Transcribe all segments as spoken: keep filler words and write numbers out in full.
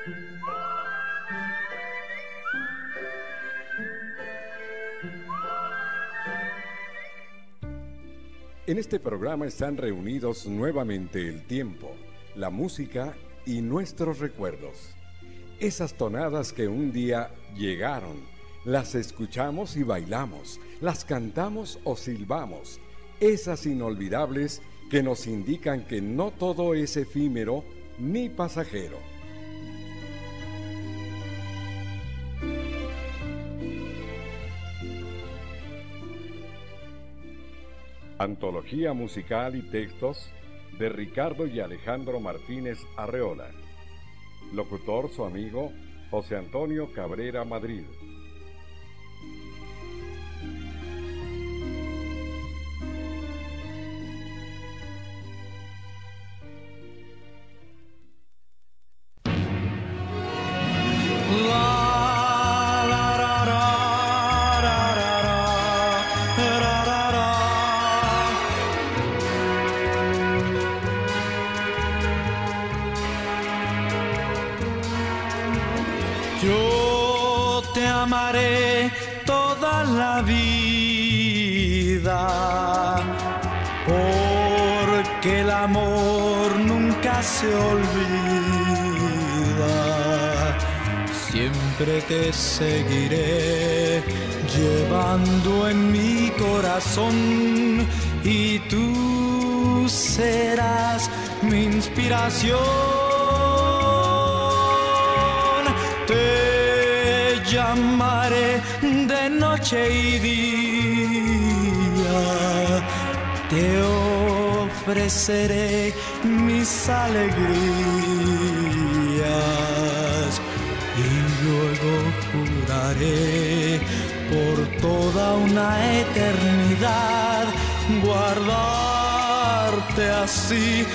En este programa están reunidos nuevamente el tiempo, la música y nuestros recuerdos. Esas tonadas que un día llegaron, las escuchamos y bailamos, las cantamos o silbamos. Esas inolvidables que nos indican que no todo es efímero ni pasajero. Antología musical y textos de Ricardo y Alejandro Martínez Arreola. Locutor su amigo José Antonio Cabrera Madrid. Yo te amaré toda la vida, porque el amor nunca se olvida. Siempre te seguiré llevando en mi corazón y tú serás mi inspiración. Te llamaré de noche y día, te ofreceré mis alegrías y luego juraré por toda una eternidad guardarte así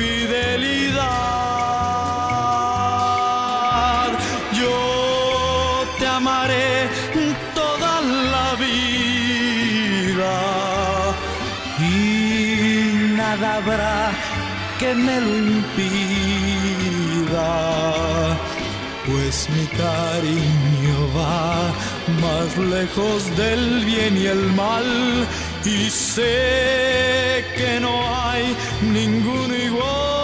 fidelidad. Yo te amaré toda la vida y nada habrá que me lo impida, pues mi cariño va más lejos del bien y el mal y sé que no hay ninguno igual.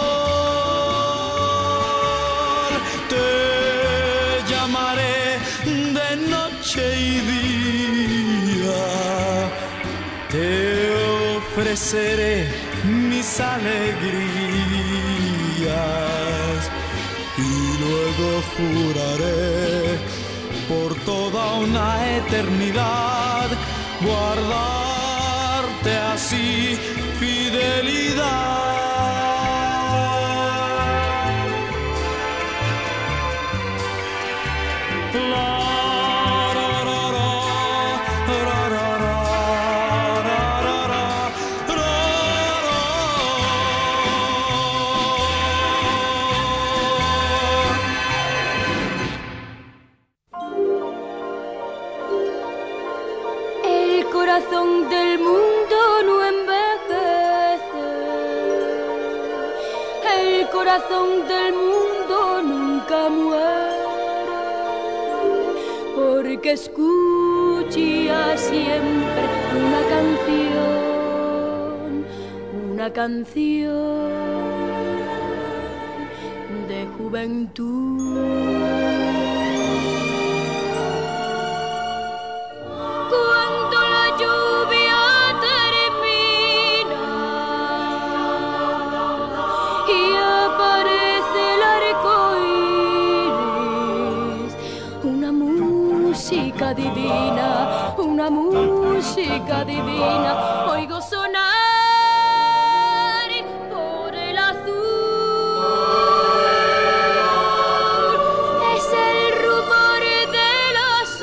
Te llamaré de noche y día, te ofreceré mis alegrías y luego juraré por toda una eternidad guardarte así fidelidad. El corazón del mundo no envejece, el corazón del mundo nunca muere, porque escucha siempre una canción, una canción de juventud. Música divina, una música divina, oigo sonar por el azul. Es el rumor de las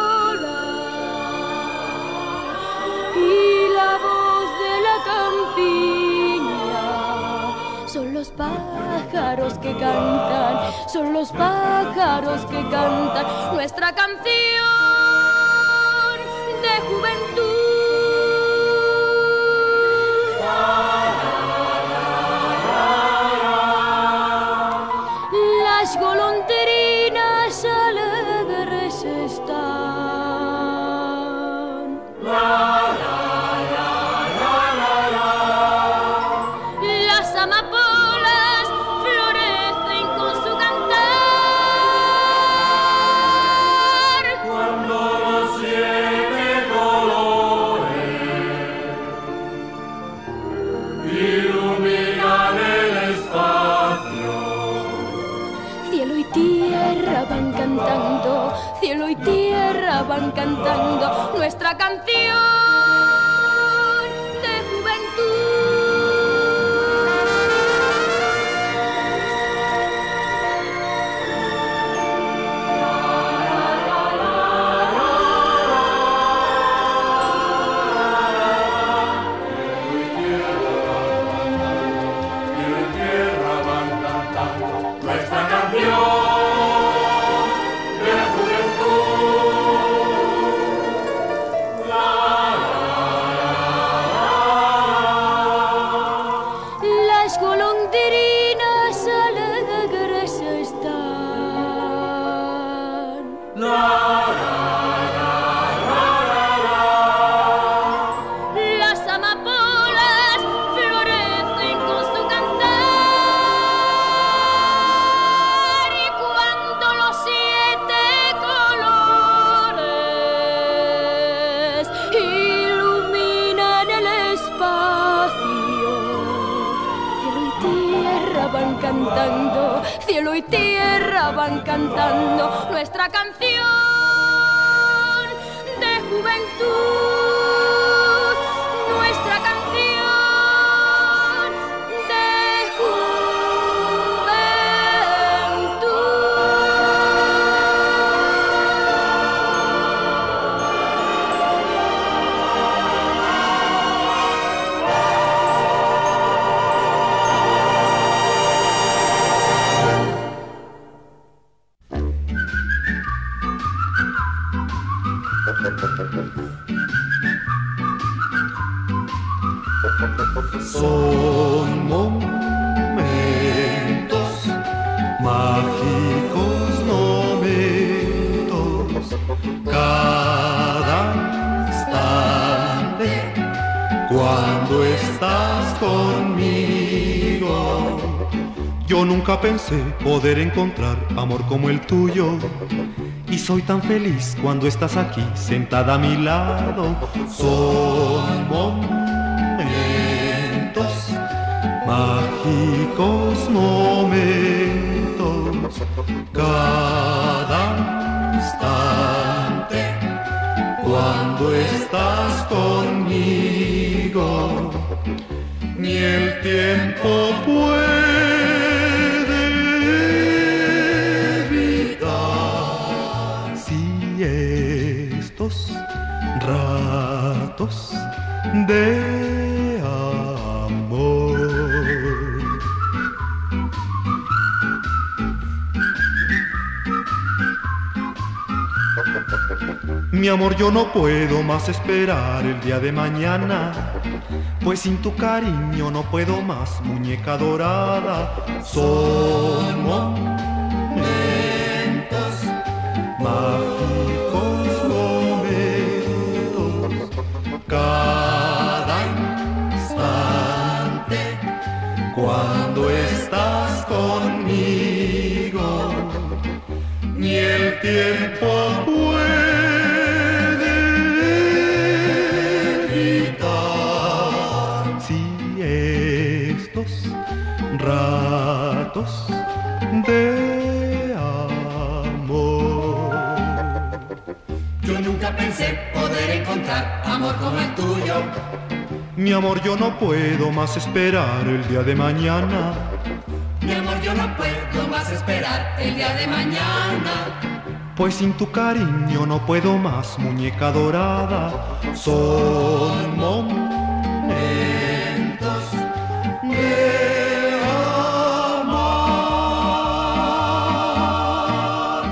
olas y la voz de la campiña. Son los pájaros que cantan, son los pájaros que cantan nuestra canción de juventud. Las golondrinas cantando, cielo y tierra van cantando nuestra canción de juventud. Cantando, cielo y tierra van cantando nuestra canción de juventud, nuestra canción de Son momentos, mágicos momentos, cada instante, cuando estás conmigo. Yo nunca pensé poder encontrar amor como el tuyo, y soy tan feliz cuando estás aquí, sentada a mi lado. Son momentos, mágicos momentos, cada instante, cuando estás conmigo, ni el tiempo puede evitar. Si estos ratos de amor, mi amor, yo no puedo más esperar el día de mañana, pues sin tu cariño no puedo más, muñeca dorada. Son momentos, mágicos momentos, cada instante, cuando estás conmigo, ni el tiempo puede evitar. Si estos ratos de amor, yo nunca pensé poder encontrar amor como el tuyo. Mi amor, yo no puedo más esperar el día de mañana. Mi amor, yo no puedo más esperar el día de mañana, pues sin tu cariño no puedo más, muñeca dorada. Son momentos de amor.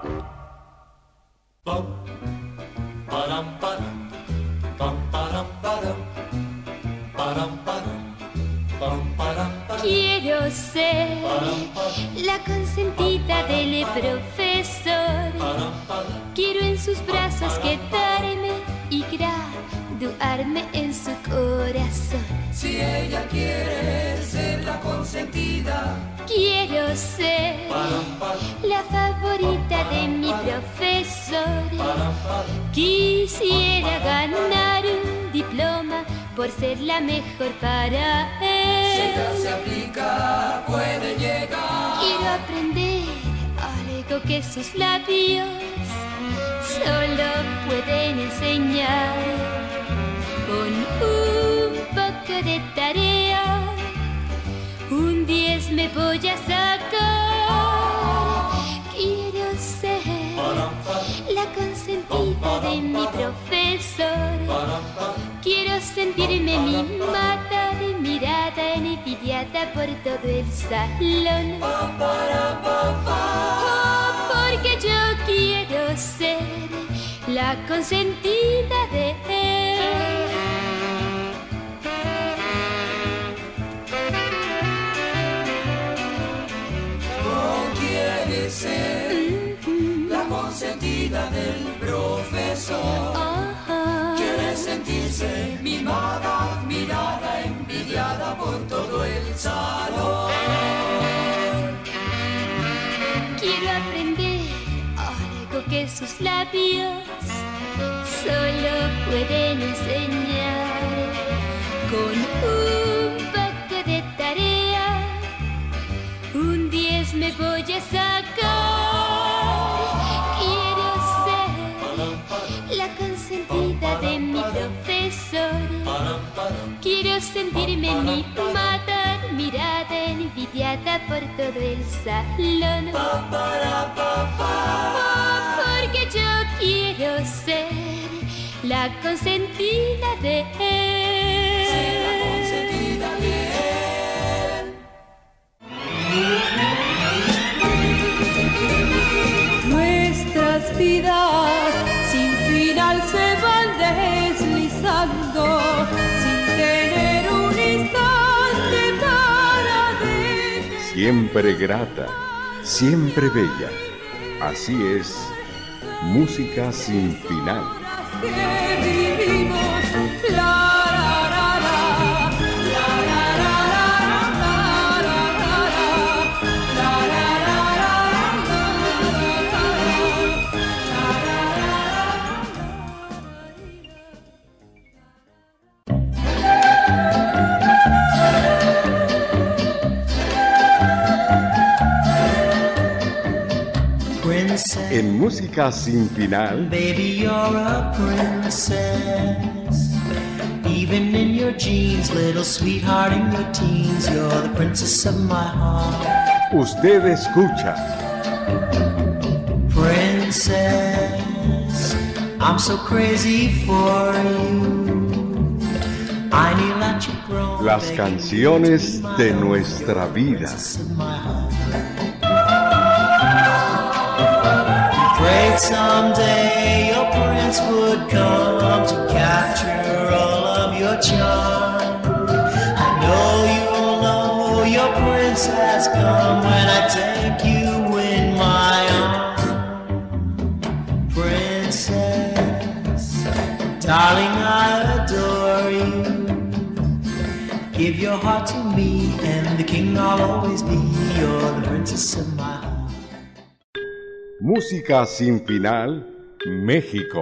Pam, param, param, pam, param, param, param, param, pam, param, param. Quiero ser la consentida del profesor. Quiero en sus brazos quedarme y graduarme en su corazón. Si ella quiere ser la consentida, quiero ser la favorita de mi profesor. Quisiera ganar un diploma por ser la mejor para él. si ella se aplica, puede llegar. Quiero aprender algo que que sus labios solo pueden enseñar. Con un poco de tarea, un diez me voy a sacar. Quiero ser la consentida de mi profesor. Quiero sentirme mimada, de mirada envidiada por todo el salón. Oh, porque yo quiero ser la consentida de él. Ser mm-hmm. la consentida del profesor. Uh-huh. Quiere sentirse mimada, admirada, envidiada por todo el salón. Quiero aprender algo que sus labios solo pueden enseñar. Con un poco de tarea, un diez me voy a sacar. Quiero ser la consentida de mi profesor. Quiero sentirme mimada, admirada, envidiada por todo el salón. Oh, porque yo quiero ser la consentida de él. Ser la consentida de él. Nuestras vidas sin final se van deslizando, sin tener un instante para dejar. Siempre grata, siempre bella. Así es, música sin final. Que vivimos, la, la, la, la, la, la, la, la, la, la, En música sin final, Baby, you're a princess. Even in your jeans, little sweetheart in your teens, you're the princess of my heart. usted escucha Princess, I'm so crazy for you. I kneel at your throne, las canciones de nuestra vida. Prayed someday your prince would come to capture all of your charm. I know you'll know your prince has come when I take you in my arms. Princess, darling, I adore you. Give your heart to me and the king I'll always be. You're the princess of my heart. Música sin final, México.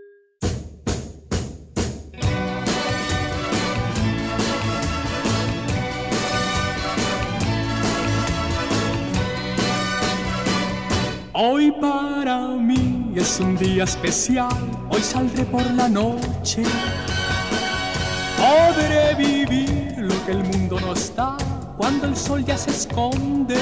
Hoy para mí es un día especial, hoy saldré por la noche. Podré vivir lo que el mundo nos da cuando el sol ya se esconde.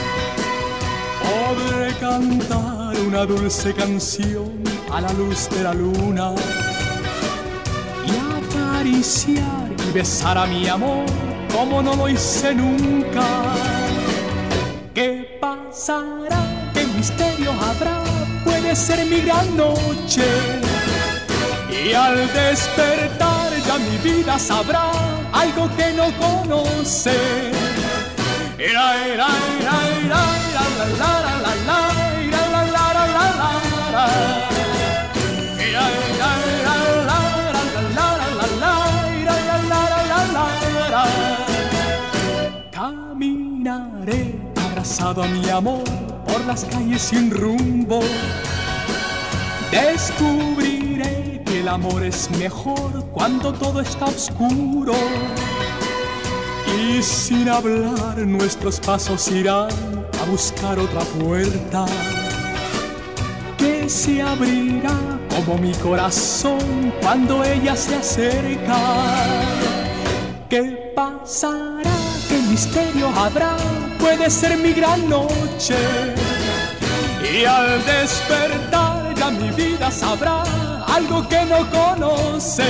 Podré cantar una dulce canción a la luz de la luna y acariciar y besar a mi amor como no lo hice nunca. ¿Qué pasará? ¿Qué misterio habrá? Puede ser mi gran noche y al despertar ya mi vida sabrá algo que no conoce. Era, era, era, era, era, la, la, la, la, la, era, la, la, la, la, la, la. Era, era, era, la, la, la, la, la, la, era, la, la, la, la, la, la. Caminaré abrazado a mi amor por las calles sin rumbo. Descubriré que el amor es mejor cuando todo está oscuro. Y sin hablar nuestros pasos irán a buscar otra puerta. se abrirá como mi corazón cuando ella se acerca. ¿Qué pasará? ¿Qué misterio habrá? Puede ser mi gran noche. Y al despertar ya mi vida sabrá algo que no conoce.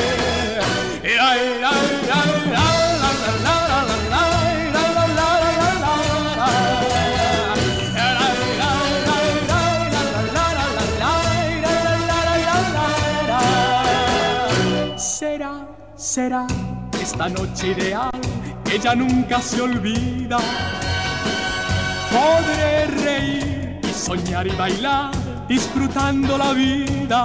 Será, será esta noche ideal que ya nunca se olvida. Podré reír y soñar y bailar, disfrutando la vida.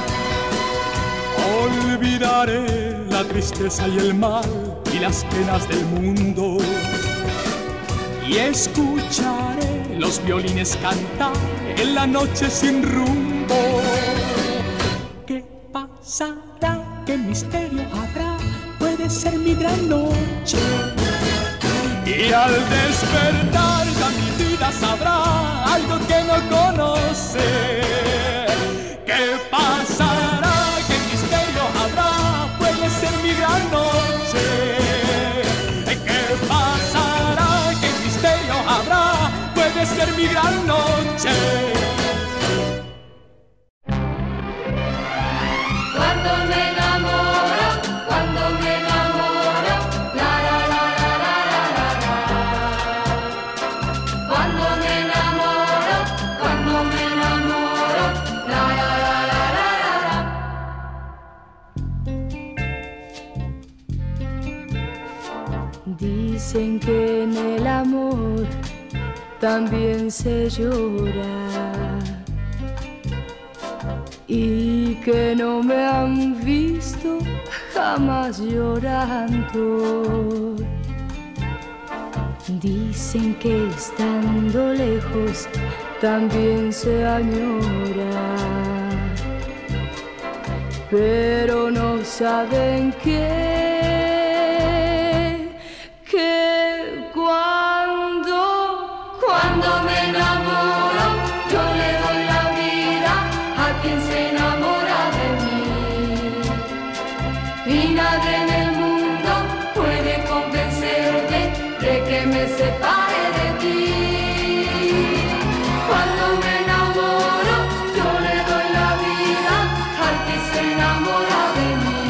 Olvidaré la tristeza y el mal y las penas del mundo. Y escucharé los violines cantar en la noche sin rumbo. ¿Qué pasará? ¿Qué misterio habrá? Puede ser mi gran noche. Y al despertar ya mi vida sabrá algo que no conoce. ¿Qué pasará? ¿Qué misterio habrá? Puede ser mi gran noche. ¿Qué pasará? ¿Qué misterio habrá? Puede ser mi gran noche. Cuando me enamoro, cuando me enamoro, la la la la la la la la. Cuando me enamoro, cuando me enamoro, la la la la la la la. Dicen que en el amor también se llora y que no me han visto jamás llorando. Dicen que estando lejos también se añora, pero no saben que, que cuando, cuando me enamoro, yo le doy la vida a quien se enamora de mí. Y nadie en el mundo puede convencerme de que me separe de ti. Cuando me enamoro, yo le doy la vida al que se enamora de mí.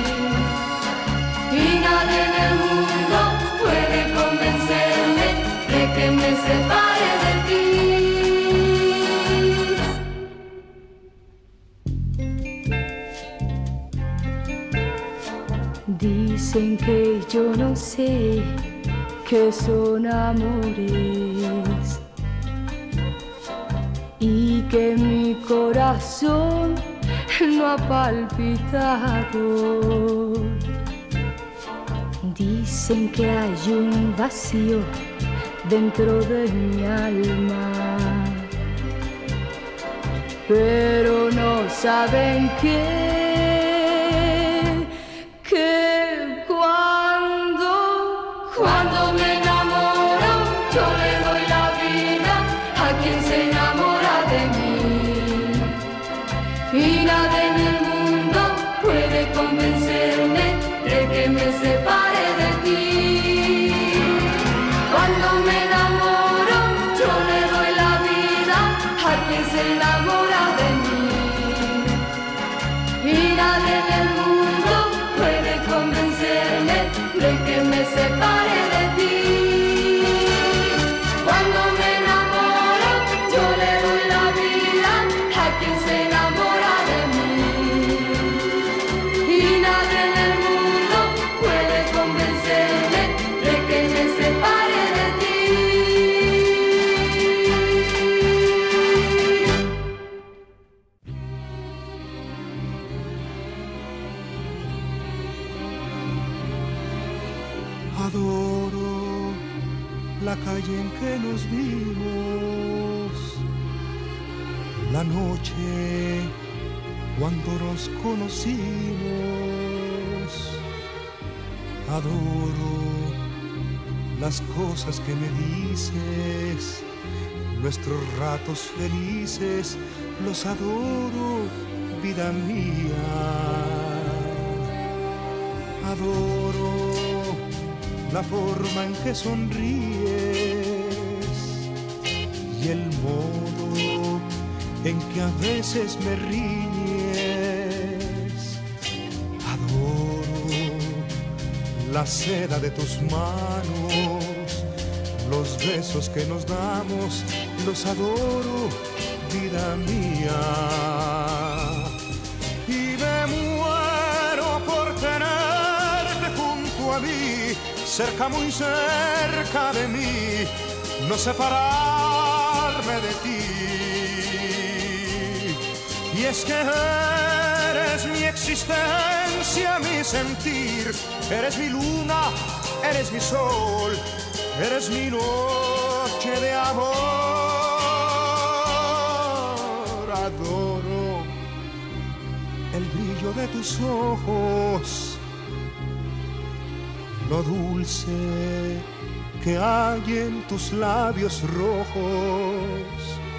Y nadie en el mundo puede convencerme de que me separe de ti. Dicen que yo no sé qué son amores y que mi corazón no ha palpitado. Dicen que hay un vacío dentro de mi alma, pero no saben que, que cuando, cuando me enamoro, yo le doy la vida a quien se enamora de mí. Y nadie en el mundo puede convencerme de que me separe de ti. Cuando me enamoro, yo le doy la vida a quien se enamora de mí. Y nadie en el mundo puede convencerme de que me separe de ti. Cuando me enamoro, yo le doy la vida a quien se enamora de mí. Y nadie en el mundo puede convencerme de que me separe de ti. Adoro la calle en que nos vimos, la noche cuando nos conocimos. Adoro las cosas que me dices, nuestros ratos felices los adoro, vida mía. Adoro la forma en que sonríes y el modo en que a veces me riñes. Adoro la seda de tus manos, los besos que nos damos, los adoro, vida mía. Y me muero por tenerte junto a mí, cerca, muy cerca de mí, no separarme de ti. Y es que eres mi existencia, mi sentir, eres mi luna, eres mi sol, eres mi noche de amor. Adoro el brillo de tus ojos, lo dulce que hay en tus labios rojos.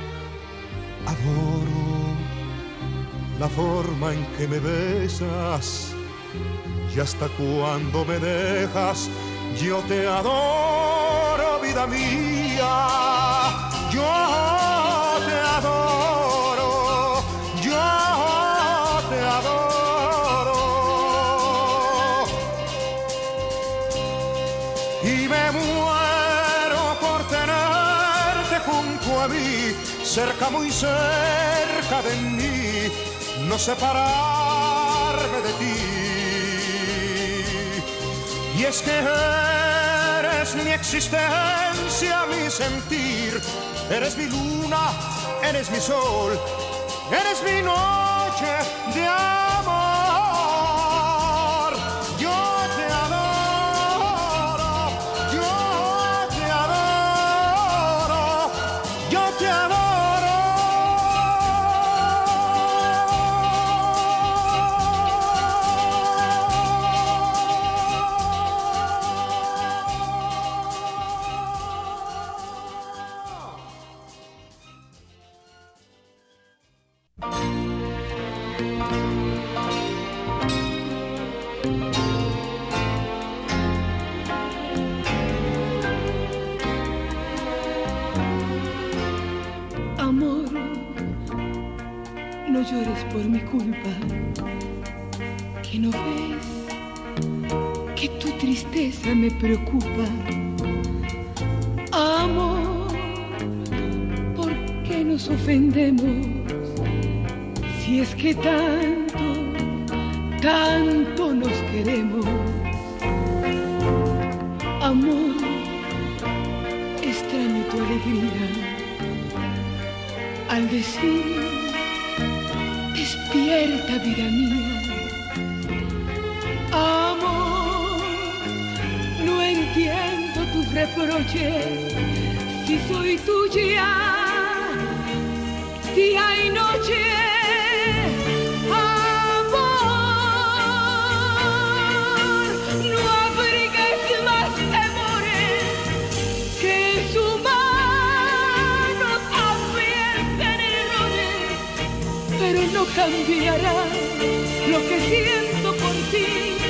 Adoro la forma en que me besas y hasta cuando me dejas. Yo te adoro, vida mía. Yo te adoro, yo te adoro. Y me muero por tenerte junto a mí, cerca, muy cerca de mí, no separarme de ti. Y es que eres mi existencia, mi sentir, eres mi luna, eres mi sol, eres mi noche de amor. Yo te adoro, yo te adoro, yo te adoro. No llores por mi culpa, que no ves que tu tristeza me preocupa. Amor, ¿por qué nos ofendemos? Si es que tanto, tanto nos queremos. Amor, extraño tu alegría al decir: despierta, vida mía. Amor, no entiendo tus reproches, si soy tuya día y noche. Amor, no abrigues más temores, que su mano también tiene errores, pero no cambiará lo que siento por ti.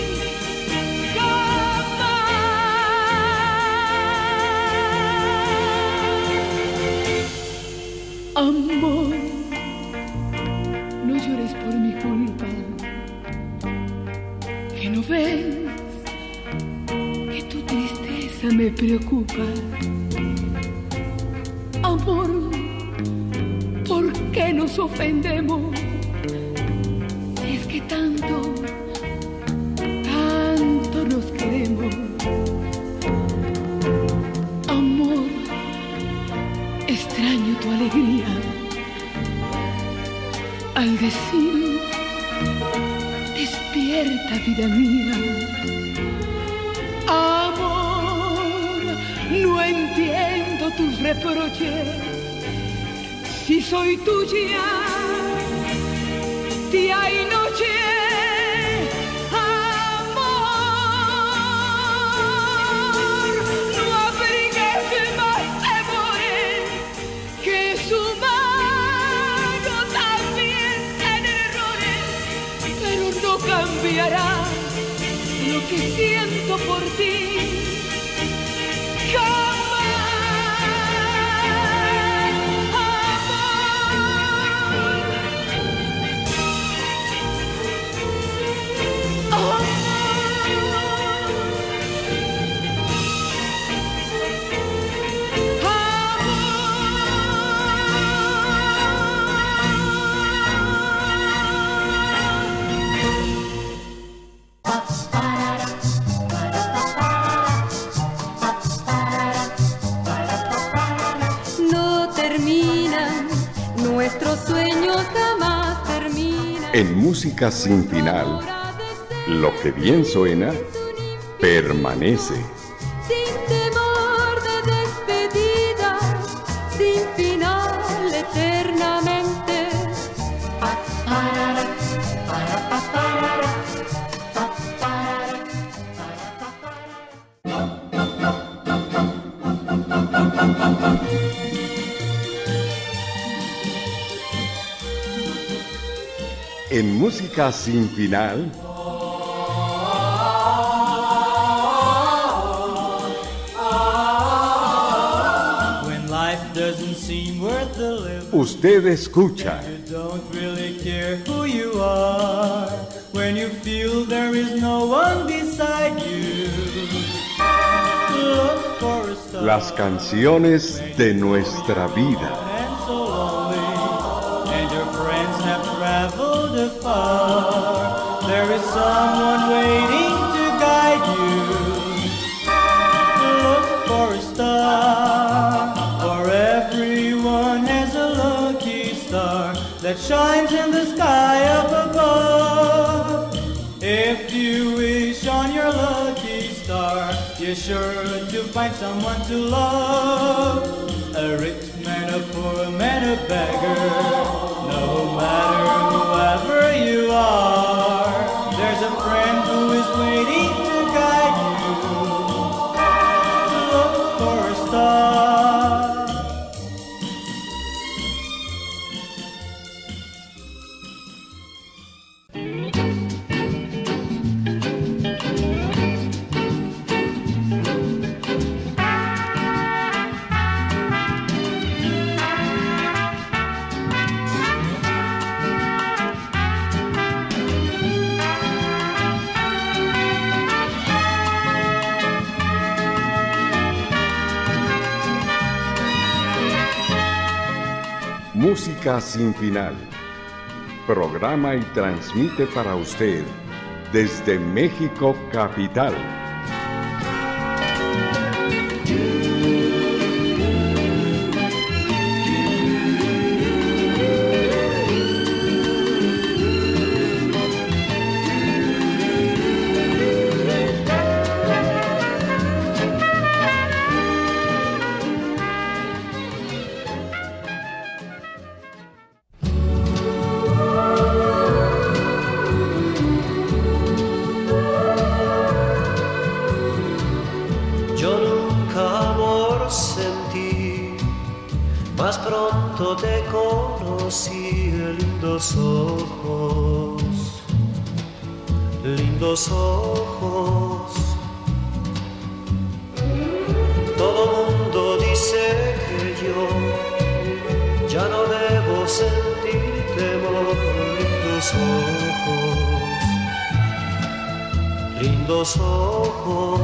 Jamás. Amor, no llores por mi culpa, que no ves que tu tristeza me preocupa. Amor, ¿por qué nos ofendemos? Si es que tanto, tanto nos queremos. Amor, extraño tu alegría al decir: despierta, vida mía. Amor, no entiendo tus reproches, si soy tuya día y noche. Amor, no abrigues más temores, que su mano nuestros sueños jamás terminan. En música sin final, lo que bien suena, permanece. Sin temor de despedida, sin final eternamente. Pa, parara, para, pa, parara, pa, parara, para, pa, parara. En música sin final, When life doesn't seem worth the living, usted escucha you don't really care who you are. When you feel there is no one beside you, look for a star. las canciones de nuestra vida. And so lonely, and your friends have traveled afar. There is someone waiting to guide you. Look for a star, for everyone has a lucky star that shines in the sky up above. If you wish on your lucky star, you're sure to find someone to love. A rich man, a poor man, a beggar, no matter whoever you are, there's a friend who is waiting to guide you. Look for a star. Música sin final. Programa y transmite para usted desde México capital. Yo nunca amor sentí, más pronto te conocí. Lindos ojos, lindos ojos. Todo mundo dice que yo ya no debo sentir temor. Lindos ojos, lindos ojos.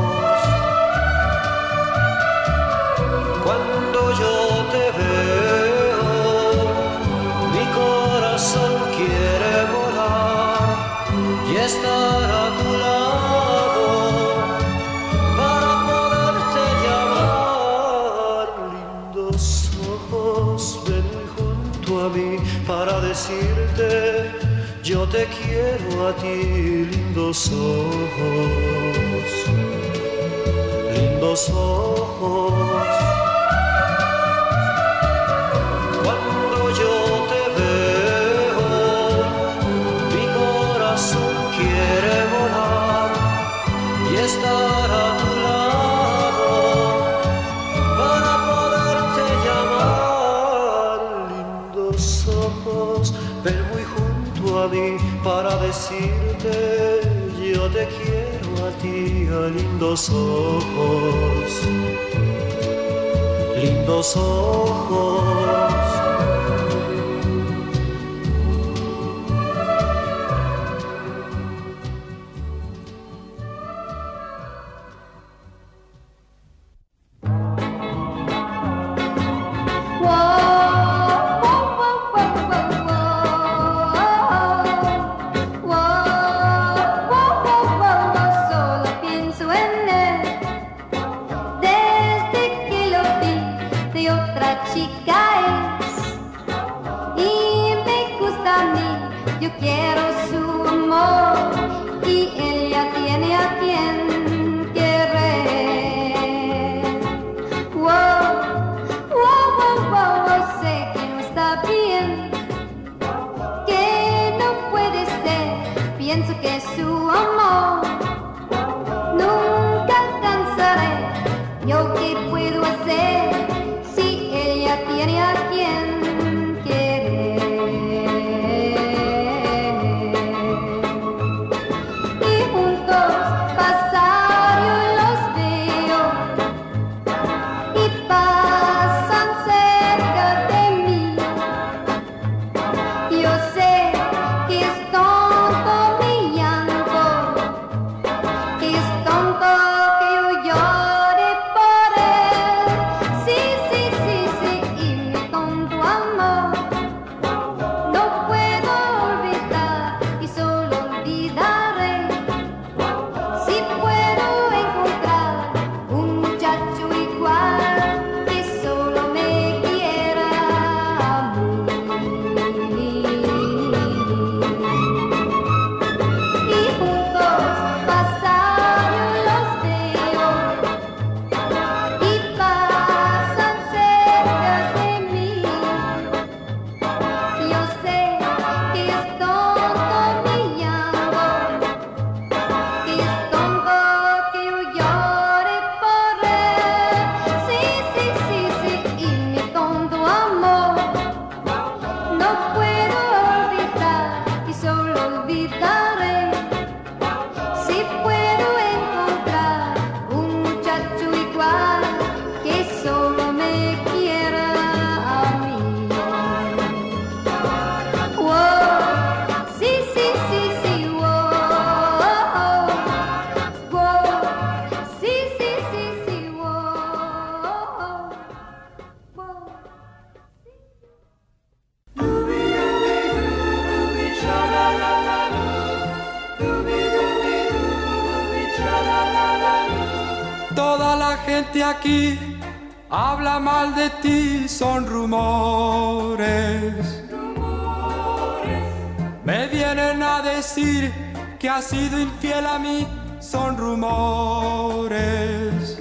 Cuando yo te veo, mi corazón quiere volar y estar a tu lado para poderte llamar. Lindos ojos, ven junto a mí para decirte yo te quiero a ti. Lindos ojos, lindos ojos. Estar a tu lado para poderte llamar. Lindos ojos, ven muy junto a mí para decirte yo te quiero a ti. A lindos ojos, lindos ojos. Chica es gente aquí habla mal de ti, son rumores. Me vienen a decir que has sido infiel a mí, son rumores.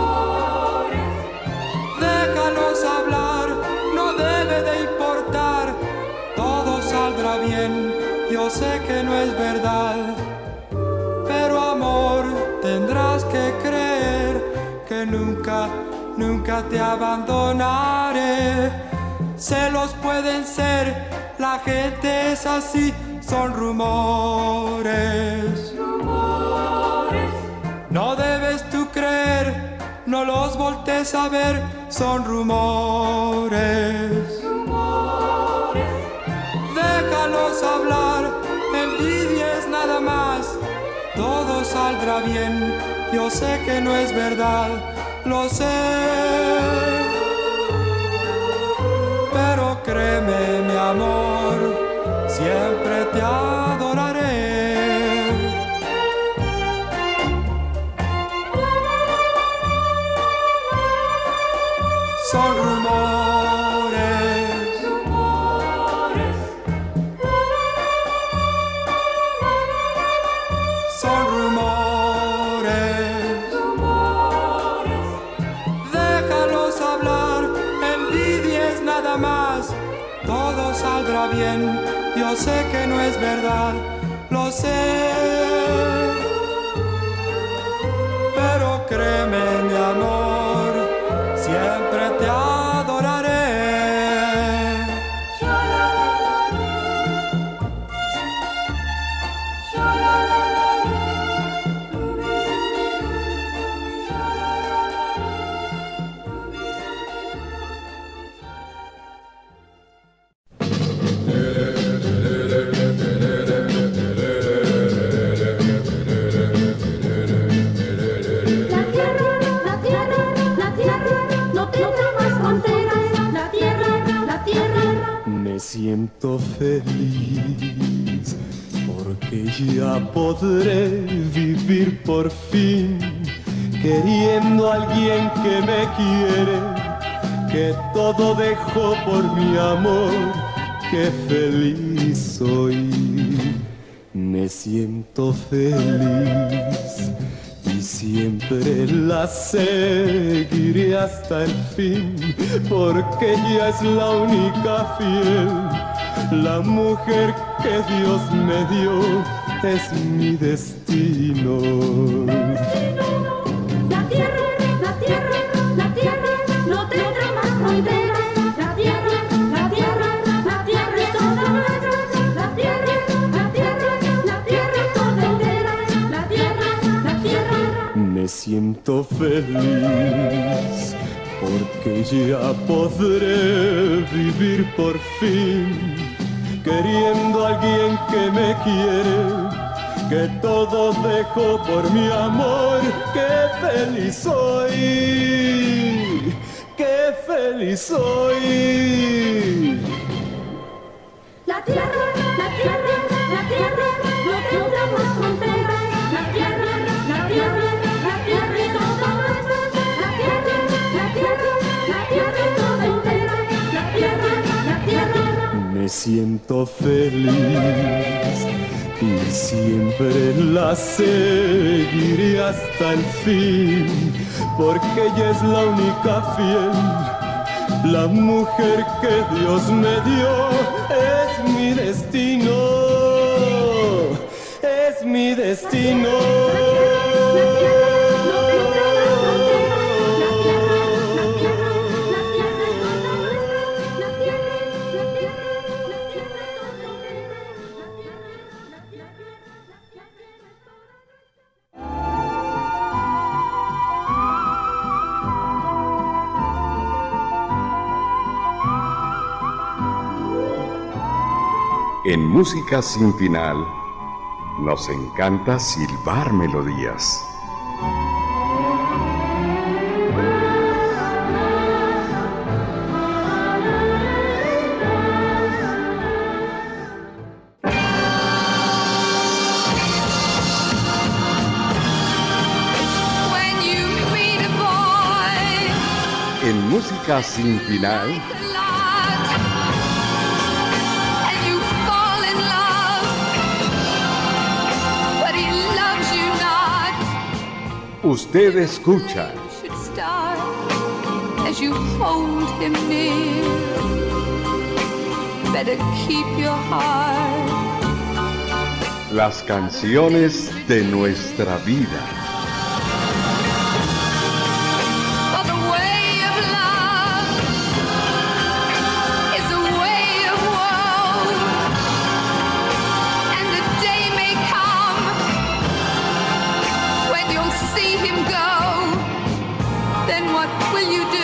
Déjalos hablar, no debe de importar, todo saldrá bien, yo sé que no es verdad. Pero amor, tendrás que creer que nunca, nunca te abandonaré. Celos pueden ser, la gente es así, son rumores. Rumores. No debes tú creer, no los voltees a ver, son rumores. Rumores. Déjalos hablar, envidies nada más, todo saldrá bien, yo sé que no es verdad, lo sé. Pero créeme, mi amor, siempre te adoraré. Son rumores, rumores. Son rumores, rumores. Déjalos hablar, envidies nada más, todo saldrá bien, yo sé que no es verdad, lo sé. Pero créeme, mi amor, siempre te adoraré. Siento feliz porque ya podré vivir por fin queriendo a alguien que me quiere, que todo dejó por mi amor, que feliz soy. Me siento feliz y siempre la seguiré hasta el fin, porque ella es la única fiel, la mujer que Dios me dio, es mi destino. La tierra, la tierra, la tierra, no tendrá más fronteras. La tierra, la tierra, la tierra es toda nuestra. La tierra, la tierra, la tierra es toda entera. La tierra, la tierra. Me siento feliz porque ya podré vivir por fin queriendo a alguien que me quiere, que todo dejó por mi amor. ¡Qué feliz soy! ¡Qué feliz soy! La tierra, la tierra, la tierra, no tendrá más fronteras. La tierra, la tierra, la tierra es toda nuestra. La tierra, la tierra, la tierra es toda entera. La tierra, la tierra. Me siento feliz y siempre la seguiré hasta el fin, porque ella es la única fiel, la mujer que Dios me dio, es mi destino, es mi destino. En Música Sin Final, nos encanta silbar melodías. When you meet a boy música sin final. Usted escucha. As you hold him near, better keep your heart. Las canciones de nuestra vida. For the way of love is a way of woe, and the day may come when you'll see him go. Then what will you do?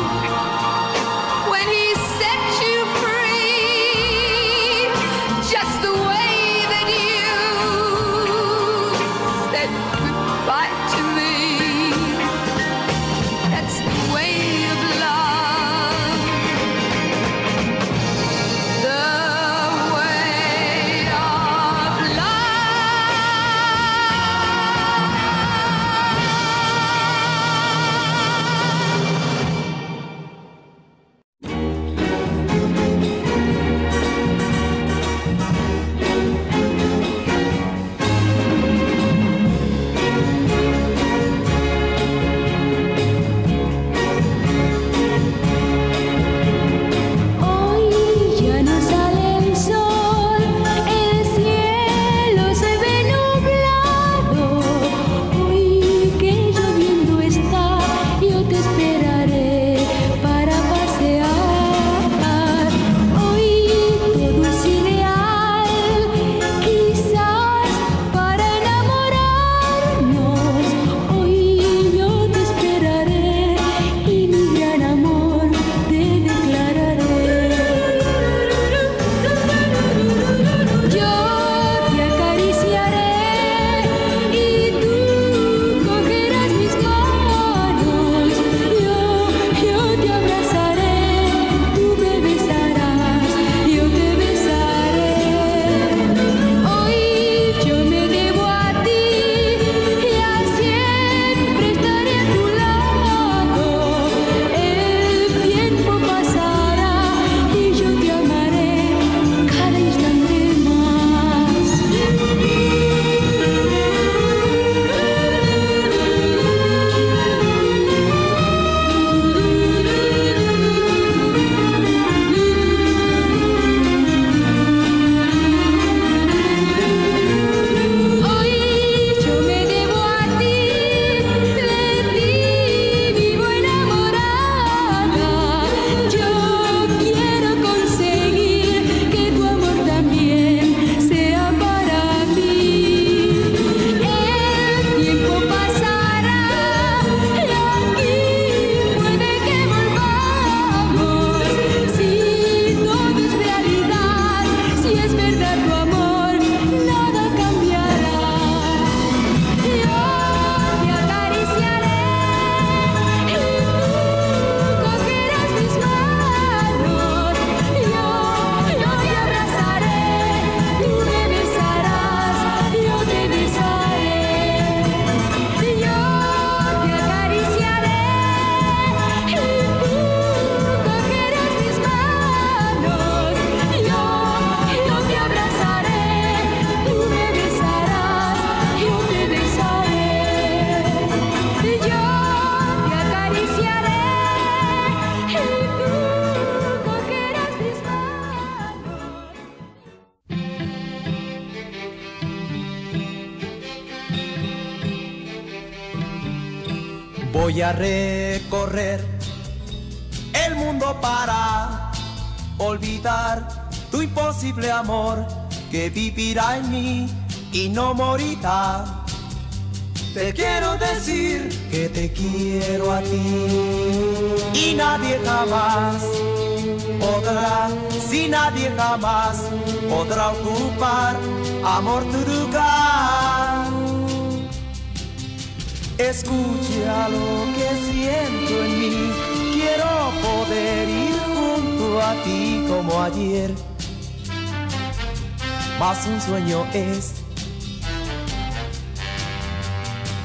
Voy a recorrer el mundo para olvidar tu imposible amor que vivirá en mí y no morirá. Te quiero decir que te quiero a ti y nadie jamás podrá, si nadie jamás podrá ocupar, amor, tu lugar. Escucha lo que siento en mí, quiero poder ir junto a ti como ayer, mas un sueño es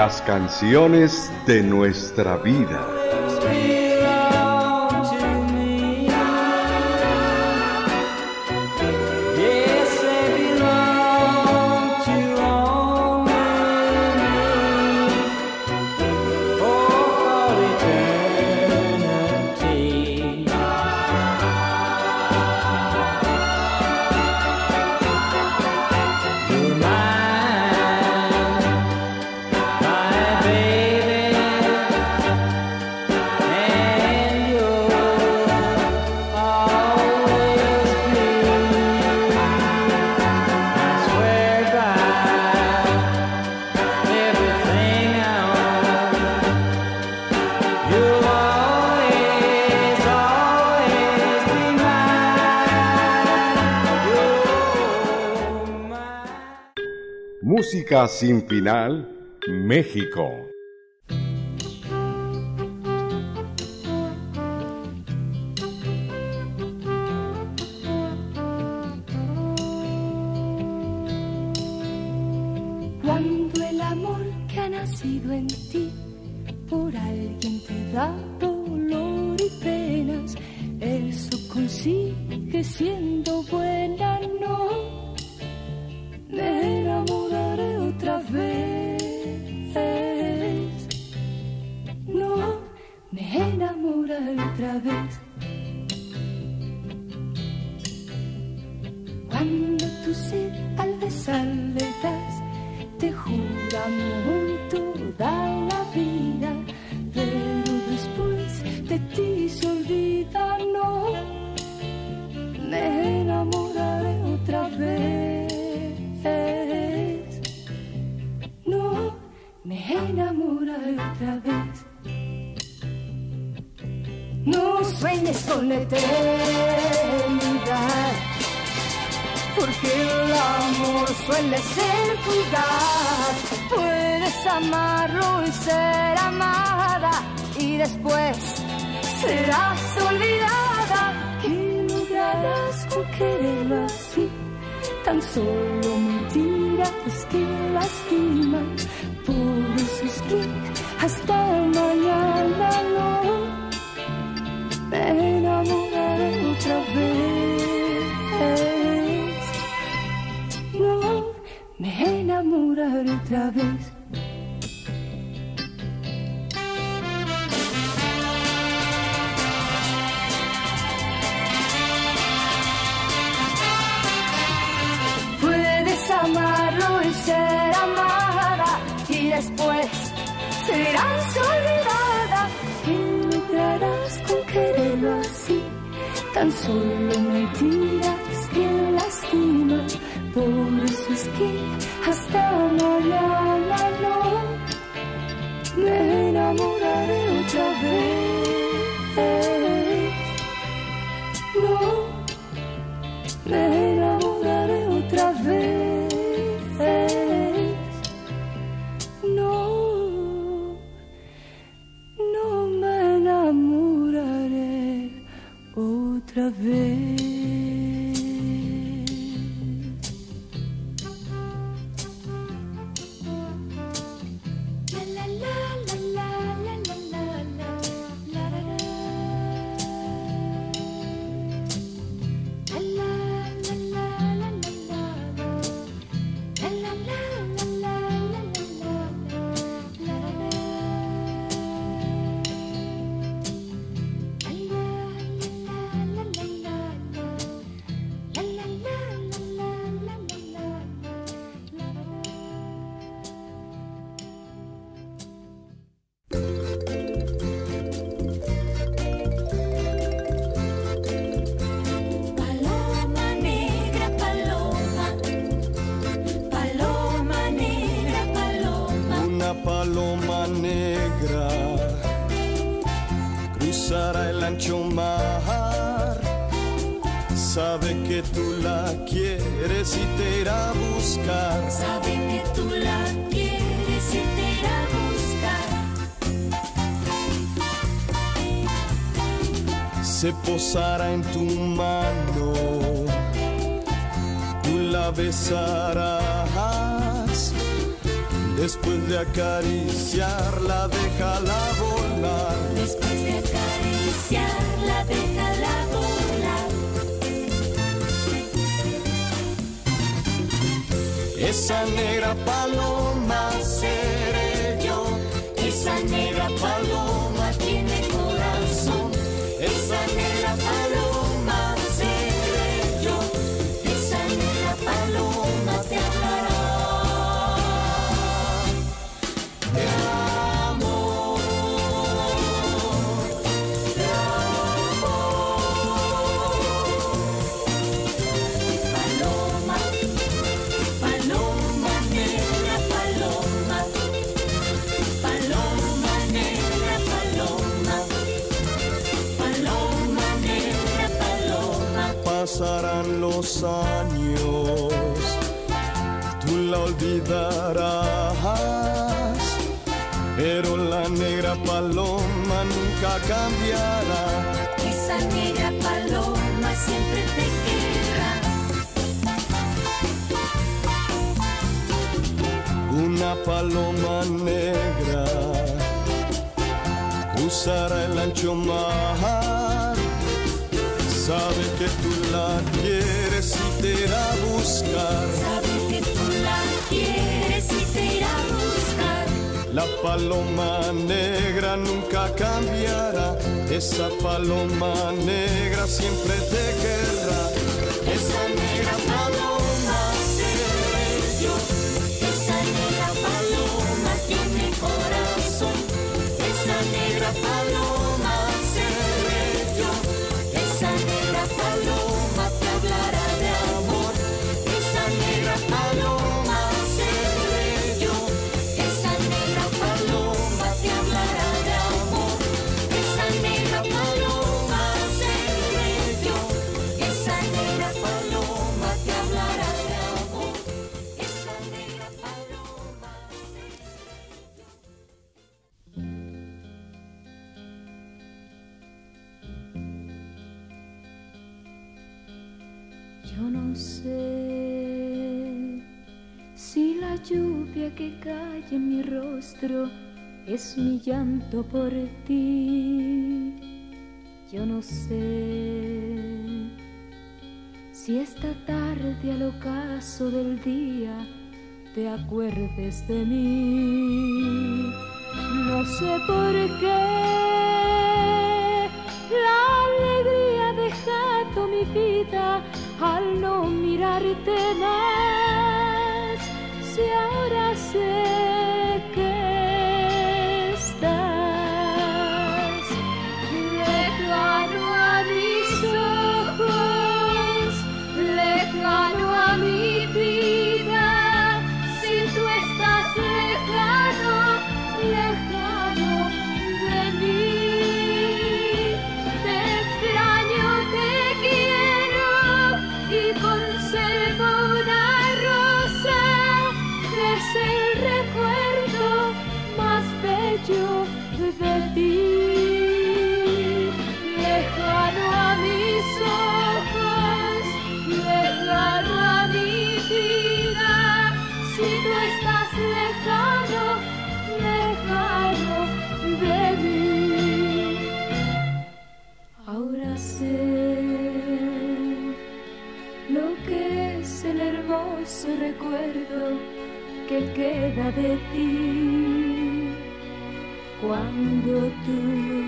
Las canciones de nuestra vida. Música sin final, México. Cuando el amor que ha nacido en ti por alguien te da dolor y penas, eso consigue siendo buena, no. Me enamoraré otra vez. No, me enamoraré otra vez. Cuando tu ser al besar le das, te jura amor toda la vida, pero después de ti se olvida, no. Me enamoraré otra vez. No, me enamoraré otra vez. No sueñes con la eternidad, porque el amor suele ser fugaz. Puedes amarlo y ser amada, y después serás olvidada. ¿Qué lograrás con quererlo así? Tan solo mentiras que lastiman. Por eso es que hasta mañana no. Me enamoraré otra vez. No, me enamoraré otra vez. Amarlo y ser amada, y después serás olvidada. ¿Qué lograrás con quererlo así? Tan solo mentiras que lastiman. Por eso es que hasta mañana no. Me enamoraré otra vez. No, me enamoraré otra vez. No, no me enamoraré otra vez. La la la la la la la la la la la. Paloma negra cruzará el ancho mar, sabe que tú la quieres y te irá a buscar. Sabe que tú la quieres y te irá a buscar. Se posará en tu mano, tú la besarás. Después de acariciarla, déjala volar. Después de acariciarla, déjala volar. Esa negra paloma seré yo. Esa negra paloma tiene corazón. Esa negra paloma seré yo. Esa negra paloma te hablará. Pasarán los años, tú la olvidarás, pero la negra paloma nunca cambiará. Esa negra paloma siempre te querrá. Una paloma negra cruzará el ancho mar. Sabe que tú la quieres y te irá a buscar. Sabe que tú la quieres y te irá a buscar. La paloma negra nunca cambiará. Esa paloma negra siempre te querrá. Esa negra paloma seré yo. Esa negra paloma tiene corazón. Esa negra paloma seré yo. Esa negra paloma te hablará de amor. Esa negra paloma seré yo. Esa negra paloma te hablará de amor. Esa negra paloma seré yo. Esa negra paloma te hablará de amor. Esa negra paloma seré yo. Yo no sé si la lluvia que cae en mi rostro es mi llanto por ti. Yo no sé si esta tarde al ocaso del día te acuerdes de mí. No sé por qué la alegría ha dejado mi vida al no mirarte más. Si ahora sé que estás lejano a mis ojos, lejano a mi vida. Si tú estás lejano, lejano de mí. Te extraño, te quiero y conservo una rosa que es el recuerdo más bello de ti. Lejano a mis ojos, lejano a mi vida. Si tú estás lejano, lejano de mí. Ahora sé lo que es el hermoso recuerdo que queda de ti. Cuando tú,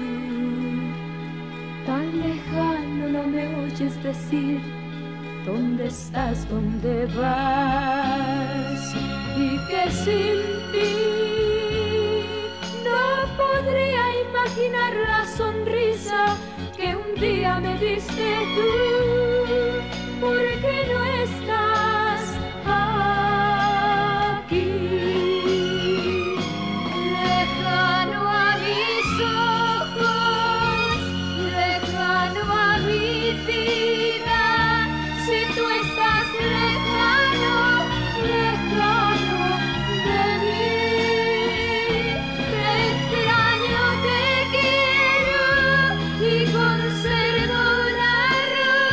tan lejano, no me oyes decir dónde estás, dónde vas, y que sin ti no podría imaginar la sonrisa que un día me diste tú, porque no estás aquí. Lejano a mis ojos, lejano a mi vida. Si tú estás lejano, lejano de mí. Te extraño, te quiero y conservo una rosa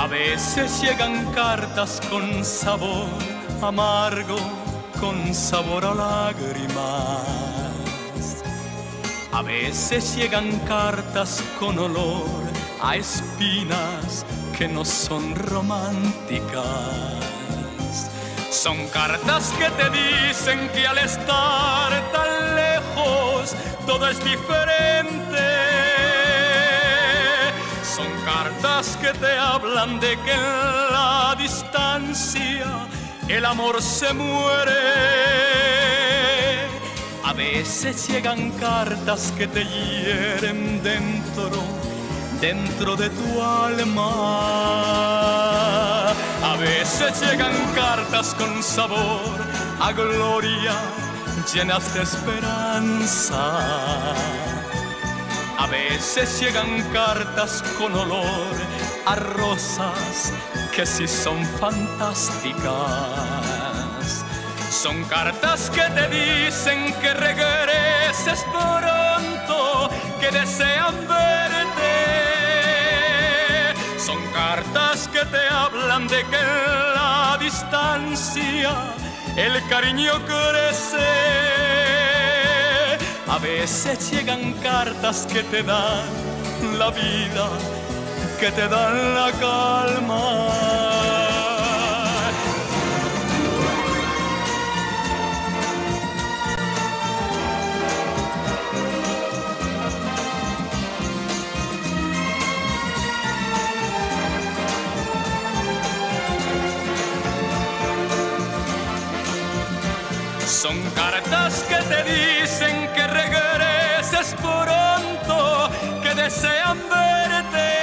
A veces llegan cartas con sabor amargo, con sabor a lágrimas. A veces llegan cartas con olor a espinas que no son románticas. Son cartas que te dicen que al estar tan lejos todo es diferente. Son cartas que te hablan de que en la distancia el amor se muere. A veces llegan cartas que te hieren dentro, dentro de tu alma. A veces llegan cartas con sabor a gloria, llenas de esperanza. A veces llegan cartas con olor a rosas que sí son fantásticas. Son cartas que te dicen que regreses pronto, que desean verte. Son cartas que te hablan de que en la distancia el cariño crece. A veces llegan cartas que te dan la vida, que te dan la calma. Son cartas que te dicen que regreses pronto, que desean verte.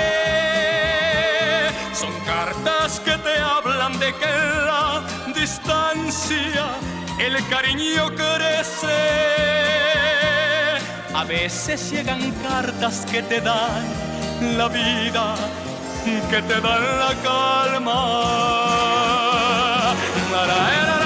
Son cartas que te hablan de que en la distancia el cariño crece. A veces llegan cartas que te dan la vida, que te dan la calma. La, la, la, la.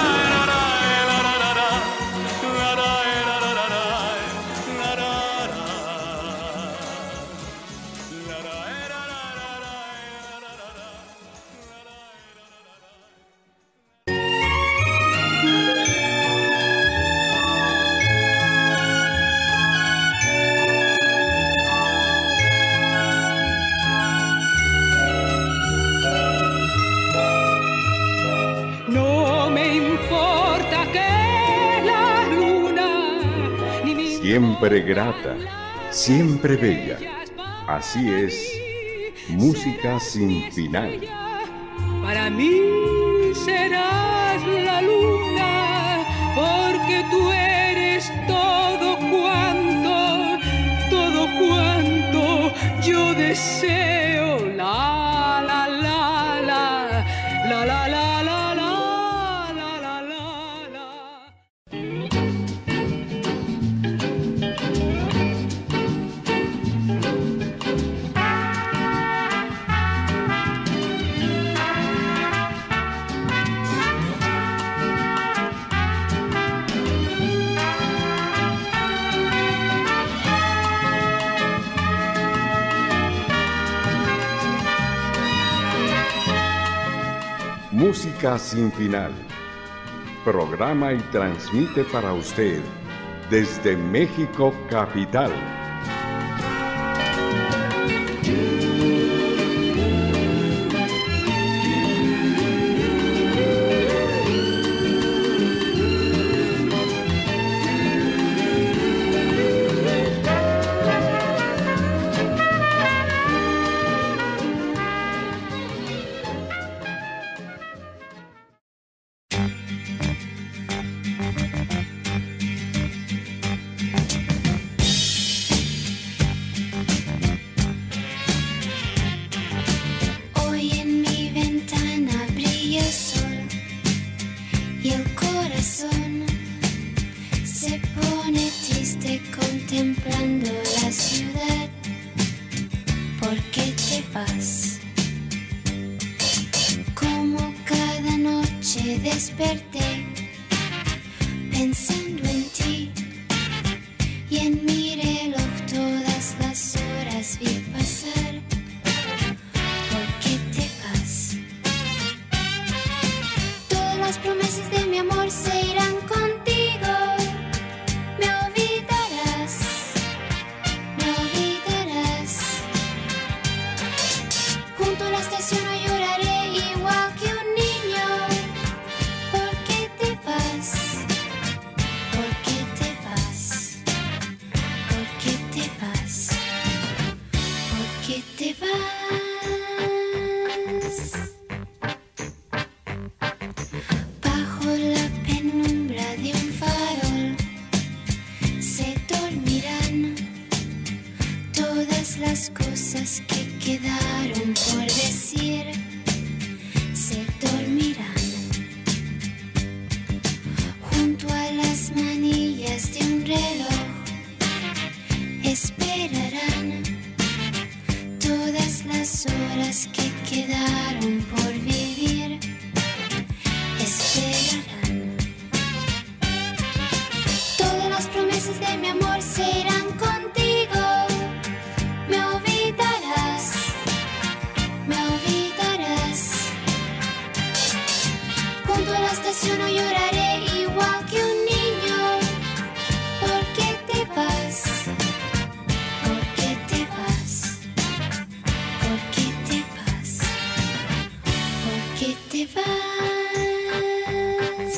Siempre grata, siempre bella. Así es, música sin final. Para mí serás la luna, porque tú eres todo cuanto, todo cuanto yo deseo. La, la, la, la, la, la, la. Música sin final. Programa y transmite para usted desde México capital. Desperté pensando en ti y en mi reloj todas las horas vi pasar. ¿Por qué te vas? qué te vas? Bajo la penumbra de un farol se dormirán todas las cosas que quedaron por decir. Se dormirán junto a las manillas de un reloj. Esperarán todas las horas que quedaron por vivir. Esperarán. Todas las promesas de mi amor se irán contigo. Me olvidarás, me olvidarás. Junto a la estación no lloraré igual que un niño. ¿Por qué te vas? ¿Por qué te vas? ¿Por qué te vas? ¿Por qué te vas?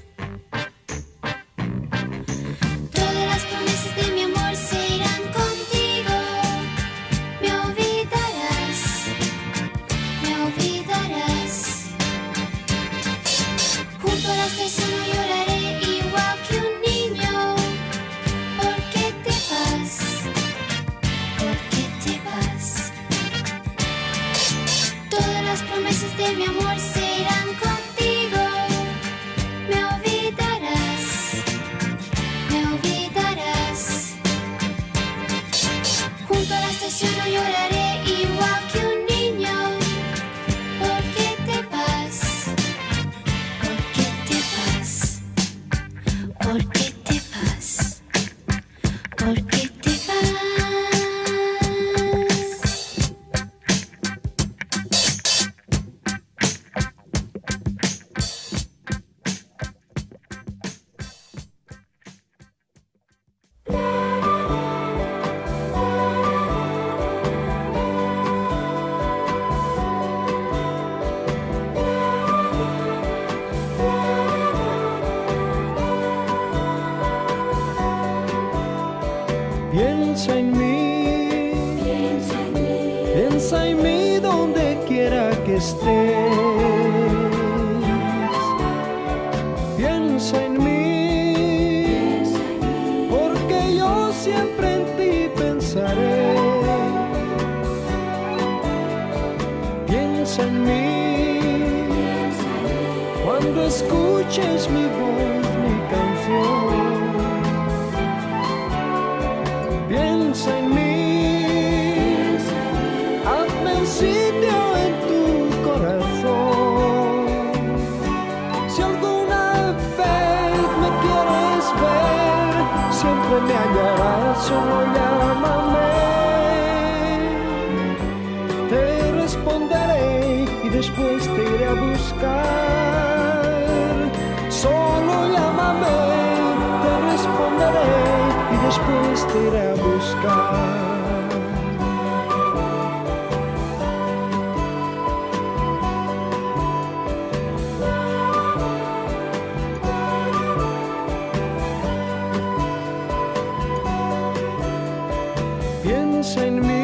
Todas las promesas de mi amor se irán contigo. Me olvidarás, me olvidarás. Junto a la estación no lloraré igual que un niño. ¿Por qué te vas? ¿Por qué te vas? Todas las promesas de mi amor se irán contigo. Me olvidarás, me olvidarás. Junto a la estación no lloraré igual que un niño. ¿Por qué te vas? ¿Por qué te vas? ¿Por qué te vas? ¿Por qué te vas? Piensa en mí, piensa en mí donde quiera que estés. Piensa en mí, porque yo siempre en ti pensaré. Piensa en mí, cuando escuches mi voz, mi canción. Piensa en mí, hazme un sitio en tu corazón. Si alguna vez me quieres ver, siempre me hallarás, solo llámame. Te responderé y después te iré a buscar. Solo llámame, te responderé y después te iré a buscar. Piensa en mí,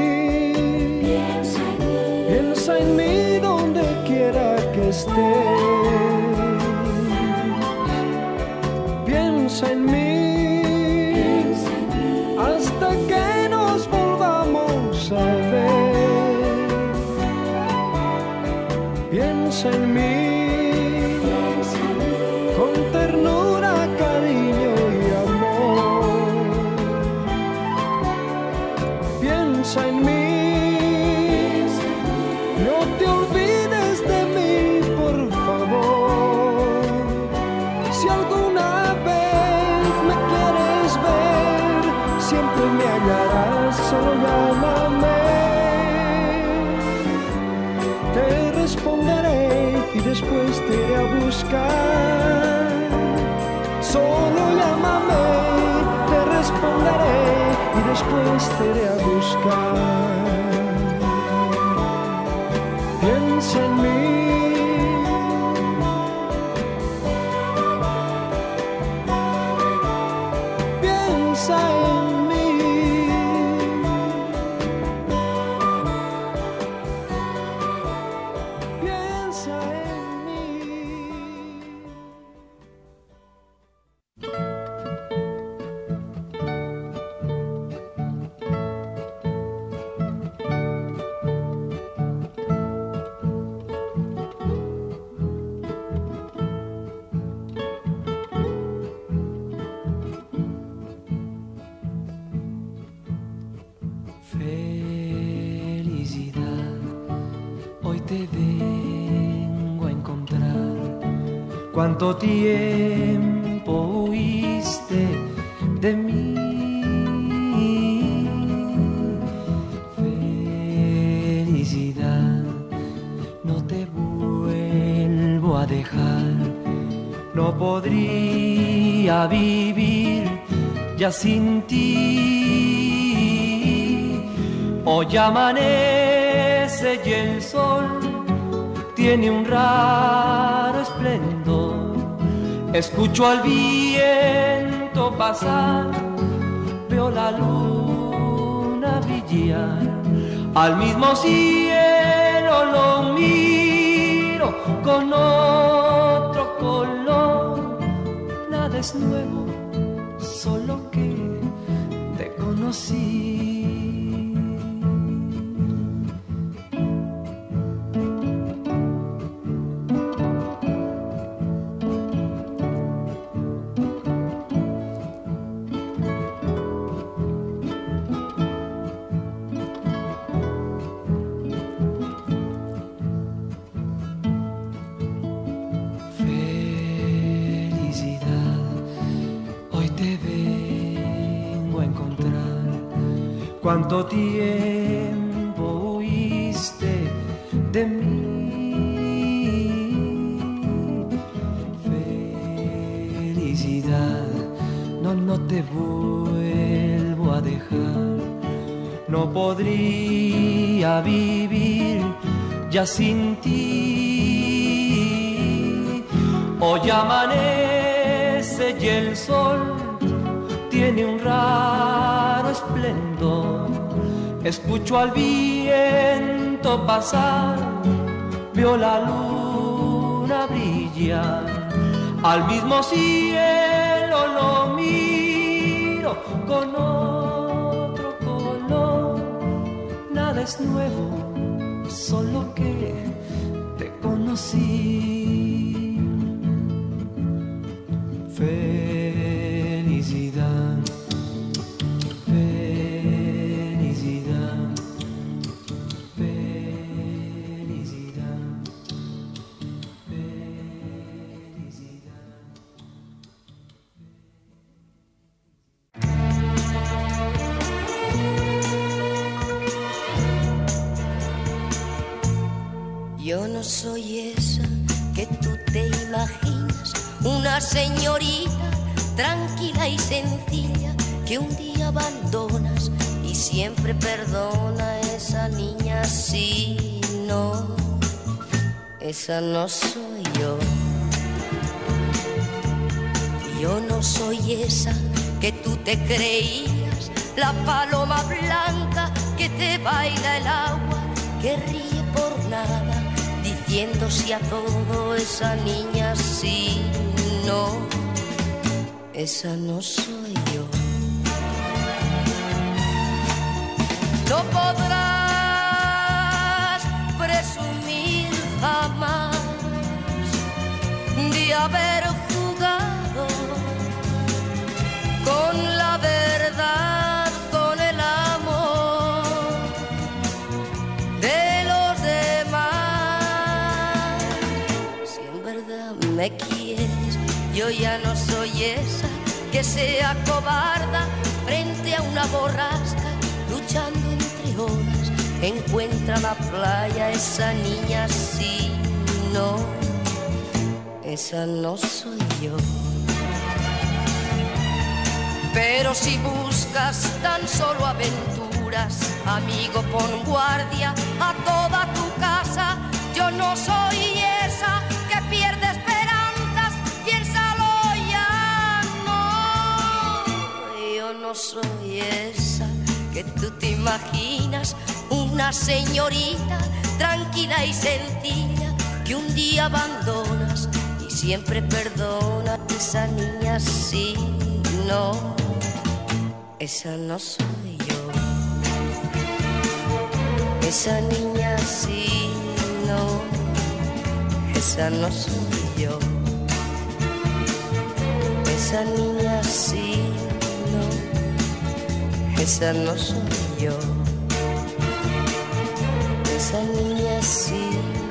piensa en mí donde quiera que estés. Piensa en mí hasta que nos volvamos a ver. Piensa en mí con ternura, cariño y amor. Piensa en mí, no te olvides de mí, por favor. Si alguna vez me quieres ver, siempre me hallarás, solo llámame. Te responderé y después te iré a buscar. Solo llámame, te responderé y después te iré a buscar. Piensa en mí, piensa en mí. te vengo a encontrar. Cuánto tiempo huiste de mí. Felicidad, no te vuelvo a dejar. No podría vivir ya sin ti. Hoy amanece y el sol tiene un raro esplendor. Escucho al viento pasar, veo la luna brillar. Al mismo cielo lo miro con otro color. Nada es nuevo, solo que te conocí. Cuánto tiempo huiste de mí. Felicidad, no, no te vuelvo a dejar. No podría vivir ya sin ti. Hoy amanece y el sol tiene un raro esplendor. Escucho al viento pasar, veo la luna brillar. Al mismo cielo lo miro con otro color. Nada es nuevo, solo que te conocí. Felicidad, felicidad, felicidad, felicidad. Yo no soy esa que tú te imaginas, una señorita tranquila y sencilla que un día abandonas y siempre perdona a esa niña. Sí, no, esa no soy yo. Yo no soy esa que tú te creías, la paloma blanca que te baila el agua, que ríe por nada, diciendo sí a todo. Esa niña, sí, no, esa no soy yo. No podrás presumir jamás de haber jugado con la verdad, con el amor de los demás. Si en verdad me quieres, yo ya no soy esa que sea cobarda frente a una borrasca, luchando entre olas. Encuentra la playa, esa niña, sí, no, esa no soy yo. Pero si buscas tan solo aventuras, amigo, pon guardia a toda tu casa. Yo no soy esa que pierde esperanzas, piénsalo ya, no. Yo no soy esa que tú te imaginas, una señorita tranquila y sencilla que un día abandonas y siempre perdona. Esa niña, sí, no, esa no soy yo. Esa niña, sí, no, esa no soy yo. Esa niña, sí, no, esa no soy yo. Esa niña, sí.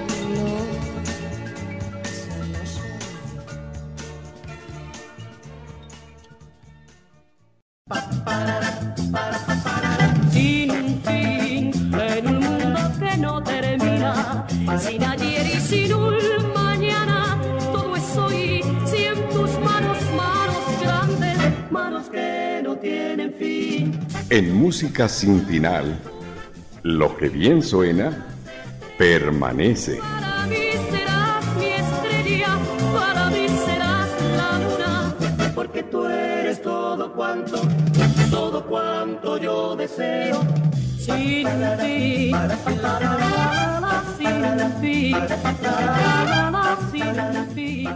que no termina, sin ayer y sin un mañana, todo es hoy, si en tus manos, manos grandes, manos que no tienen fin. En música sin final, lo que bien suena, permanece. Para mí serás mi estrella, para mí serás la luna, porque tú eres todo cuanto, todo cuanto yo deseo. Sin fin, la, la, la, la, sin fin, la, la, la, sin fin.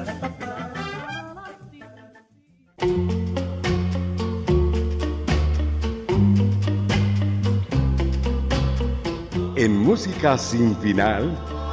En música sin final,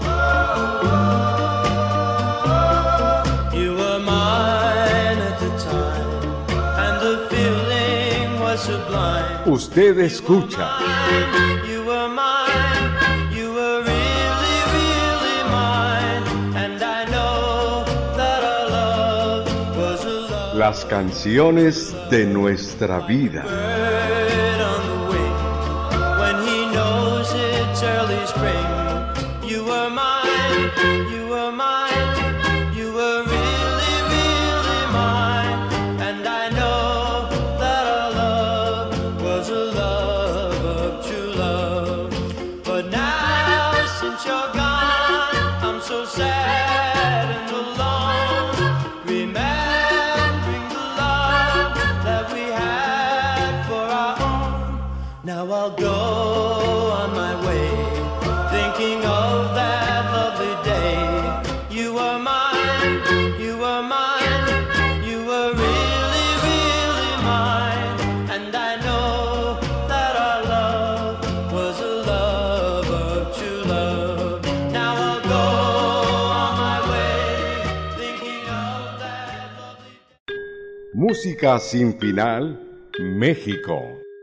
You were mine at the time, and the feeling was sublime. usted escucha You were mine, you were really, really mine, and I know that our love was a love. las canciones de nuestra vida. Bird on the wing, when he knows it's early spring. You were mine, you were mine, you were really, really mine, and I know that our love was a love of true love. But now since you're gone, I'm so sad and alone, remembering the love that we had for our own. Now I'll go on my way, thinking of that lovely day. You were mine, you were mine, you were really, really mine, and I know that our love was a love of true love. Now I'll go on my way, thinking of that lovely day. Música sin final, México.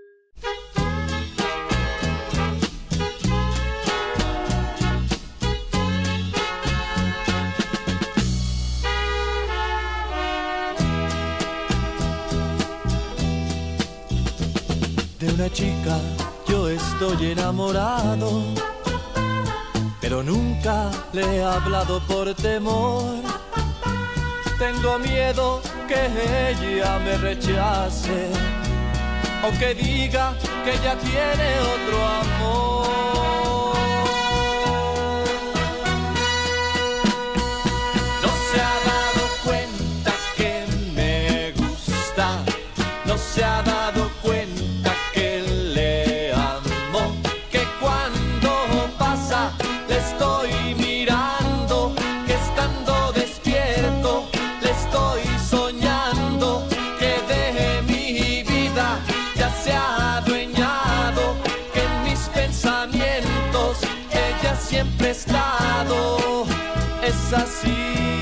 De una chica yo estoy enamorado, pero nunca le he hablado por temor. Tengo miedo que ella me rechace, o que diga que ella tiene otro amor. No se ha dado cuenta que me gusta, no se ha dado cuenta que le amo, que cuando pasa le estoy mirando, que estando despierto le estoy soñando, que de mi vida ya se ha adueñado, que en mis pensamientos ella siempre ha estado. Es así.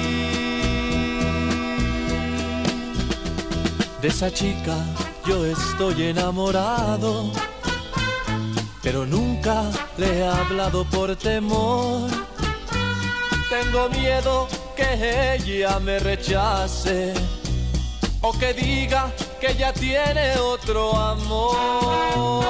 De esa chica yo estoy enamorado, pero nunca le he hablado por temor. Tengo miedo que ella me rechace, o que diga que ella tiene otro amor.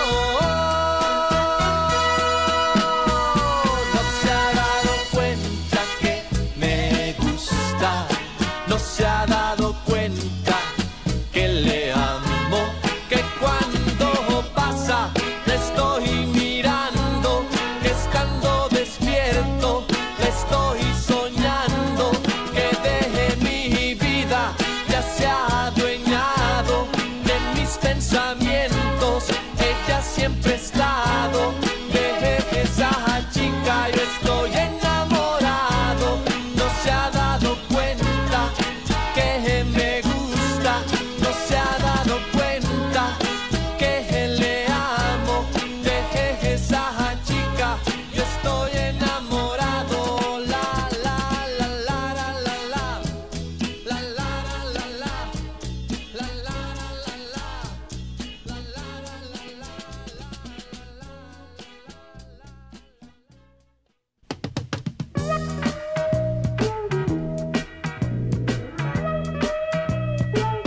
No se ha dado cuenta que me gusta, no se ha dado cuenta que le amo, que cuando pasa le estoy mirando, que estando despierto le estoy soñando, que de mi vida ya se ha adueñado, de mis pensamientos ella siempre ha estado. De esa chica yo estoy enamorado, no se ha dado cuenta que me gusta, no se ha dado cuenta que le amo. De esa chica yo estoy enamorado. La la la la la la la la la la la la la la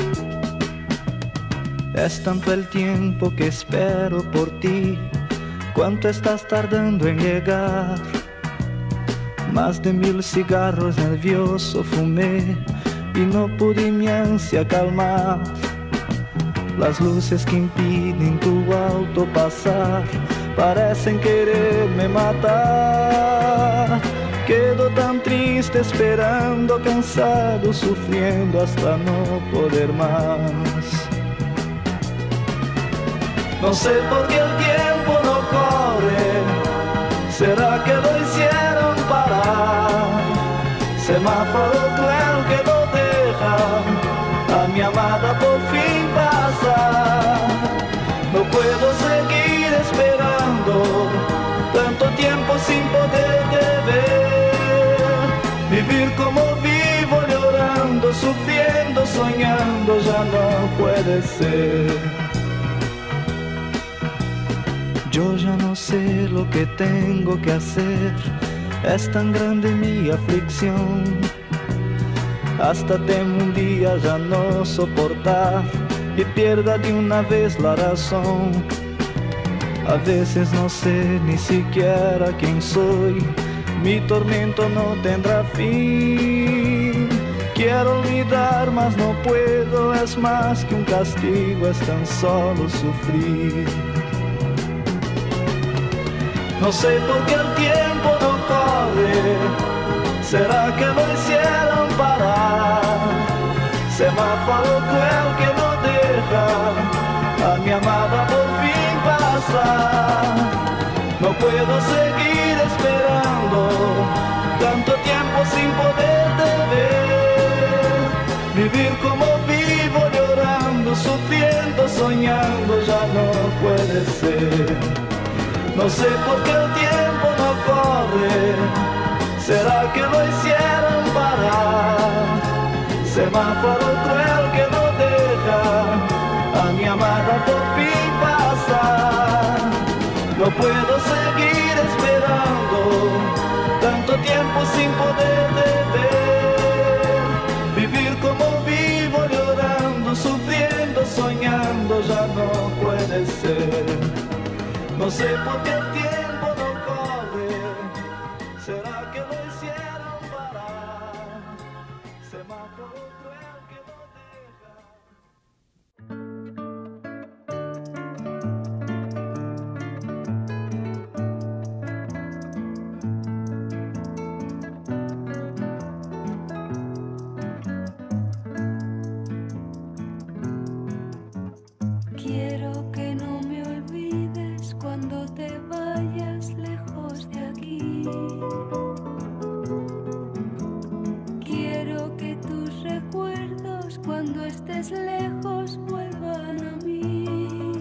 Es tanto el tiempo que espero por ti, ¿Cuánto estás tardando en llegar? Más de mil cigarros nervioso fumé y no pude mi ansia calmar. Las luces que impiden tu auto pasar parecen quererme matar. Quedo tan triste esperando, cansado, sufriendo hasta no poder más. No sé por qué el tiempo no corre, ¿será que lo hicieron parar? Semáforo cruel que no deja a mi amada por fin pasar. No puedo seguir esperando tanto tiempo sin poderte ver. Vivir como vivo, llorando, sufriendo, soñando, ya no puede ser. Yo ya no sé lo que tengo que hacer, es tan grande mi aflicción. Hasta temo un día ya no soportar y pierda de una vez la razón. A veces no sé ni siquiera quién soy, mi tormento no tendrá fin. Quiero olvidar, mas no puedo, es más que un castigo, es tan solo sufrir. No sé por qué el tiempo no corre, ¿será que lo hicieron parar? Semáforo cruel que no deja a mi amada por fin pasar. No puedo seguir esperando tanto tiempo sin poderte ver. Vivir como vivo, llorando, sufriendo, soñando, ya no puede ser. No sé por qué el tiempo no corre, ¿será que lo hicieron parar? Semáforo cruel que no deja a mi amada por fin pasar. No puedo seguir esperando tanto tiempo sin poderte ver. Vivir como vivo, llorando, sufriendo, soñando, ya no puede ser. No sé por qué el tiempo no corre, ¿será que lo hicieron parar? Semáforo cruel que no Quiero que no me olvides cuando te vayas lejos de aquí. Quiero que tus recuerdos cuando estés lejos vuelvan a mí.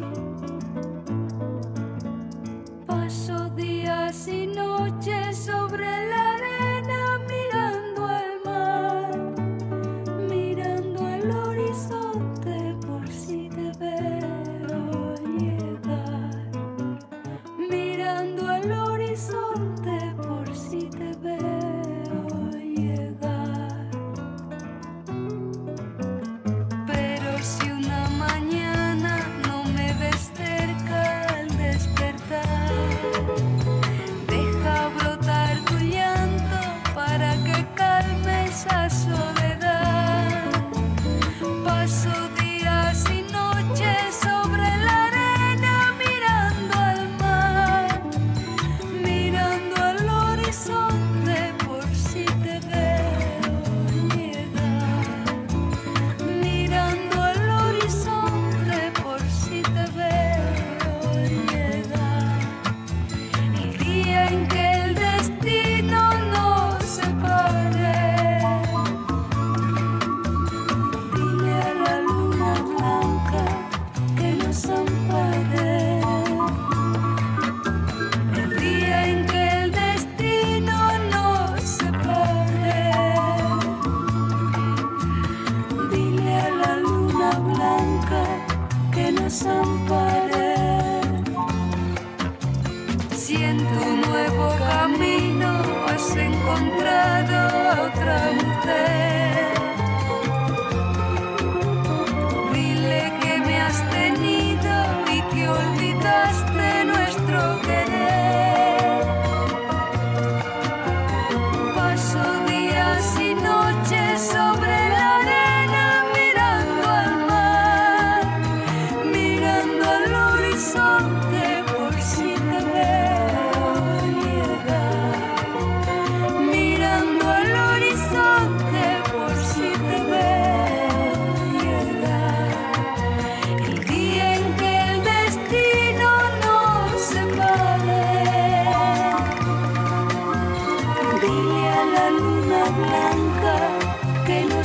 Paso días y noches sobre la arena mirando al mar, mirando el horizonte por si te veo llegar, mirando el horizonte por si te veo llegar. Pero si una mañana no me ves cerca al despertar, deja brotar tu llanto para que calme esa soledad. Paso días y noches sobre la arena mirando al mar, mirando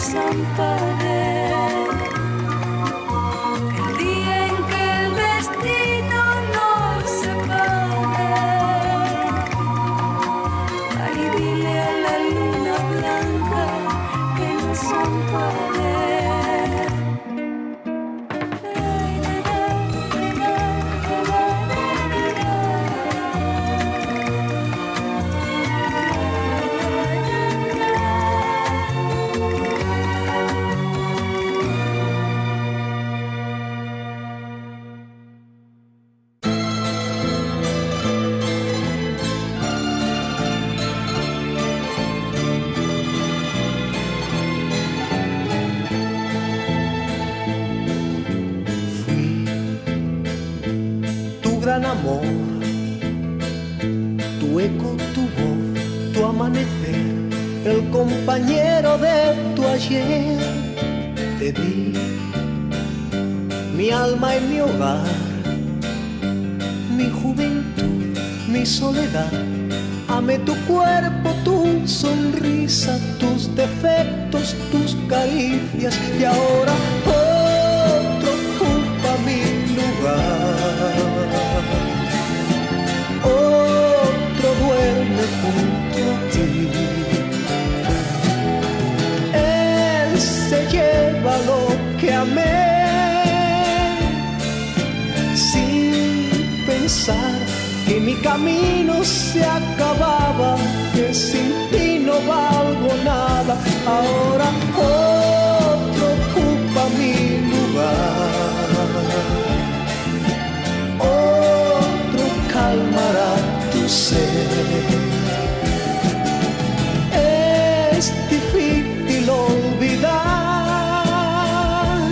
desamparé. El día en que el destino nos separe, ay, dile a la luna blanca que nos ampare. Gran amor, tu eco, tu voz, tu amanecer, el compañero de tu ayer. Te di mi alma y mi hogar, mi juventud, mi soledad. Amé tu cuerpo, tu sonrisa, tus defectos, tus caricias, y ahora otro ocupa mi lugar. Otro duerme junto a ti. Él se lleva lo que amé, sin pensar que mi camino se acababa, que sin ti no valgo nada. Ahora otro ocupa mi lugar. Otro calmará tu sed. Es difícil olvidar,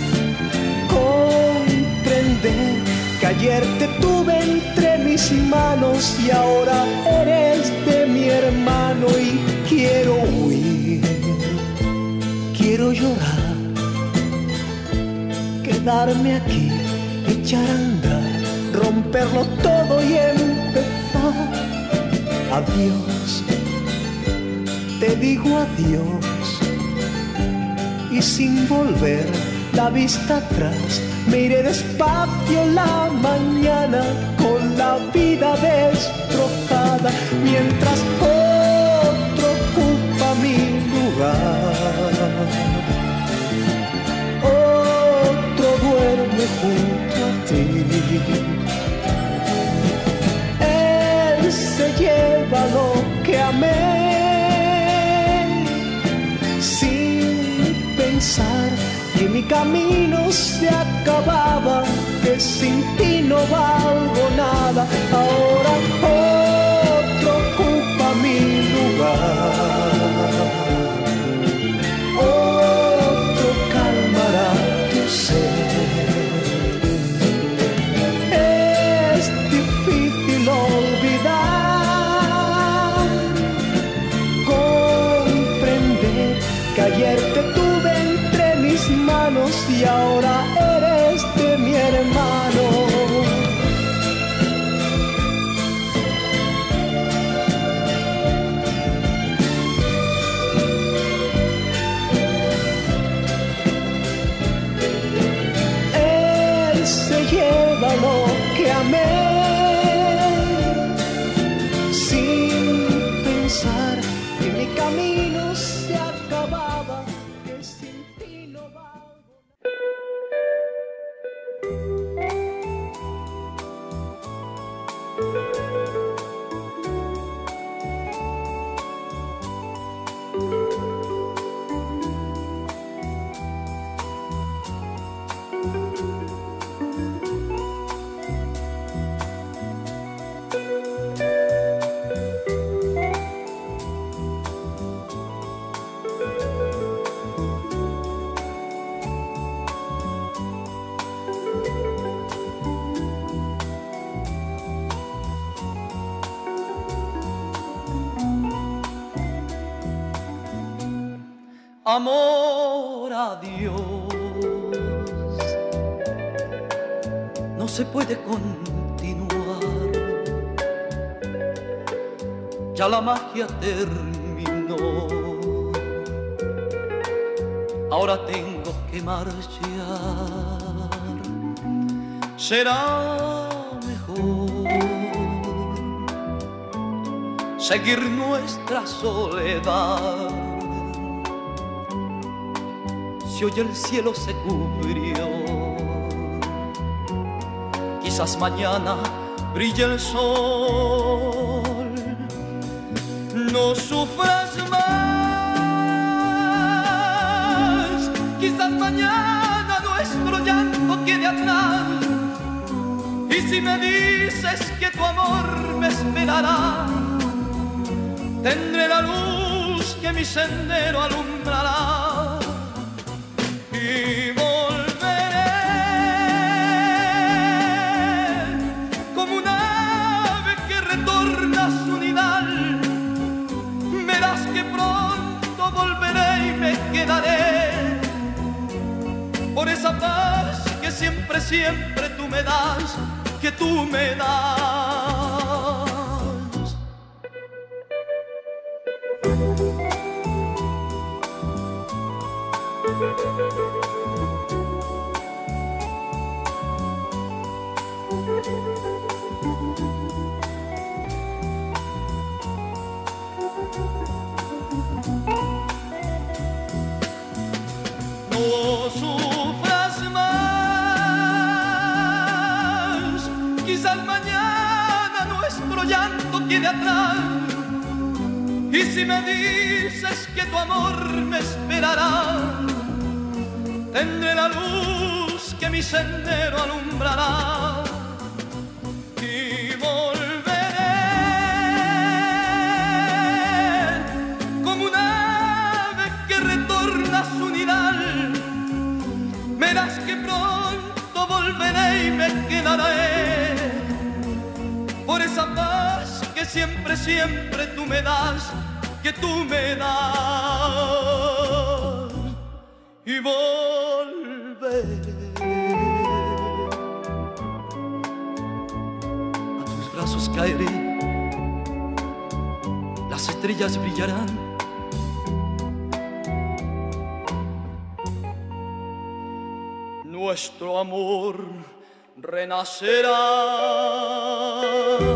comprender que ayer te tuve entre mis manos y ahora eres de mi hermano. Y quiero huir, quiero llorar, quedarme aquí, echar a andar, romperlo todo y empezar. Adiós, te digo adiós, y sin volver la vista atrás, me iré despacio la mañana con la vida destrozada, mientras otro ocupa mi lugar. Otro duerme junto a ti. Él se lleva lo que amé, sin pensar que mi camino se acababa, que sin ti no valgo nada. Ahora otro ocupa mi lugar. Otro calmará tu sed. Es difícil olvidar, comprender que ayer te tuve entre mis manos y ahora eres de mi hermano. Él se lleva lo que amé, sin pensar que mi camino se acababa, que sin ti no valgo. Amor a Dios, no se puede continuar, ya la magia terminó. ahora tengo que marchar. Será mejor seguir nuestra soledad. Si hoy el cielo se cubrió, quizás mañana brille el sol. No sufras más, quizás mañana nuestro llanto quede atrás. Y si me dices que tu amor me esperará, tendré la luz que mi sendero alumbrará. Y volveré como un ave que retorna a su nidal. Verás que pronto volveré y me quedaré por esa paz que siempre, siempre tú me das, que tú me das. No sufras más, quizás mañana nuestro llanto quede atrás. Y si me dices que tu amor me esperará, tendré la luz que mi sendero alumbrará. Y volveré como un ave que retorna a su nidal. Verás que pronto volveré y me quedaré por esa paz que siempre, siempre tú me das, que tú me das. Y volveré a tus brazos, caeré, las estrellas brillarán. Nuestro amor renacerá.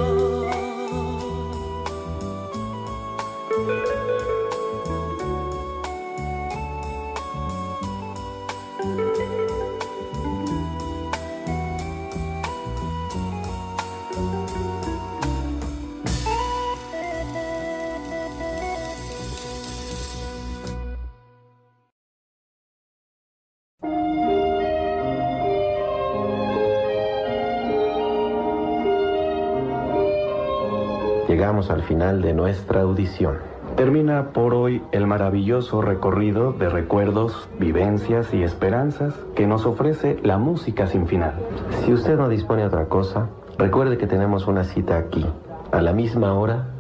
Llegamos al final de nuestra audición. Termina por hoy el maravilloso recorrido de recuerdos, vivencias y esperanzas que nos ofrece la música sin final. Si usted no dispone de otra cosa, recuerde que tenemos una cita aquí, a la misma hora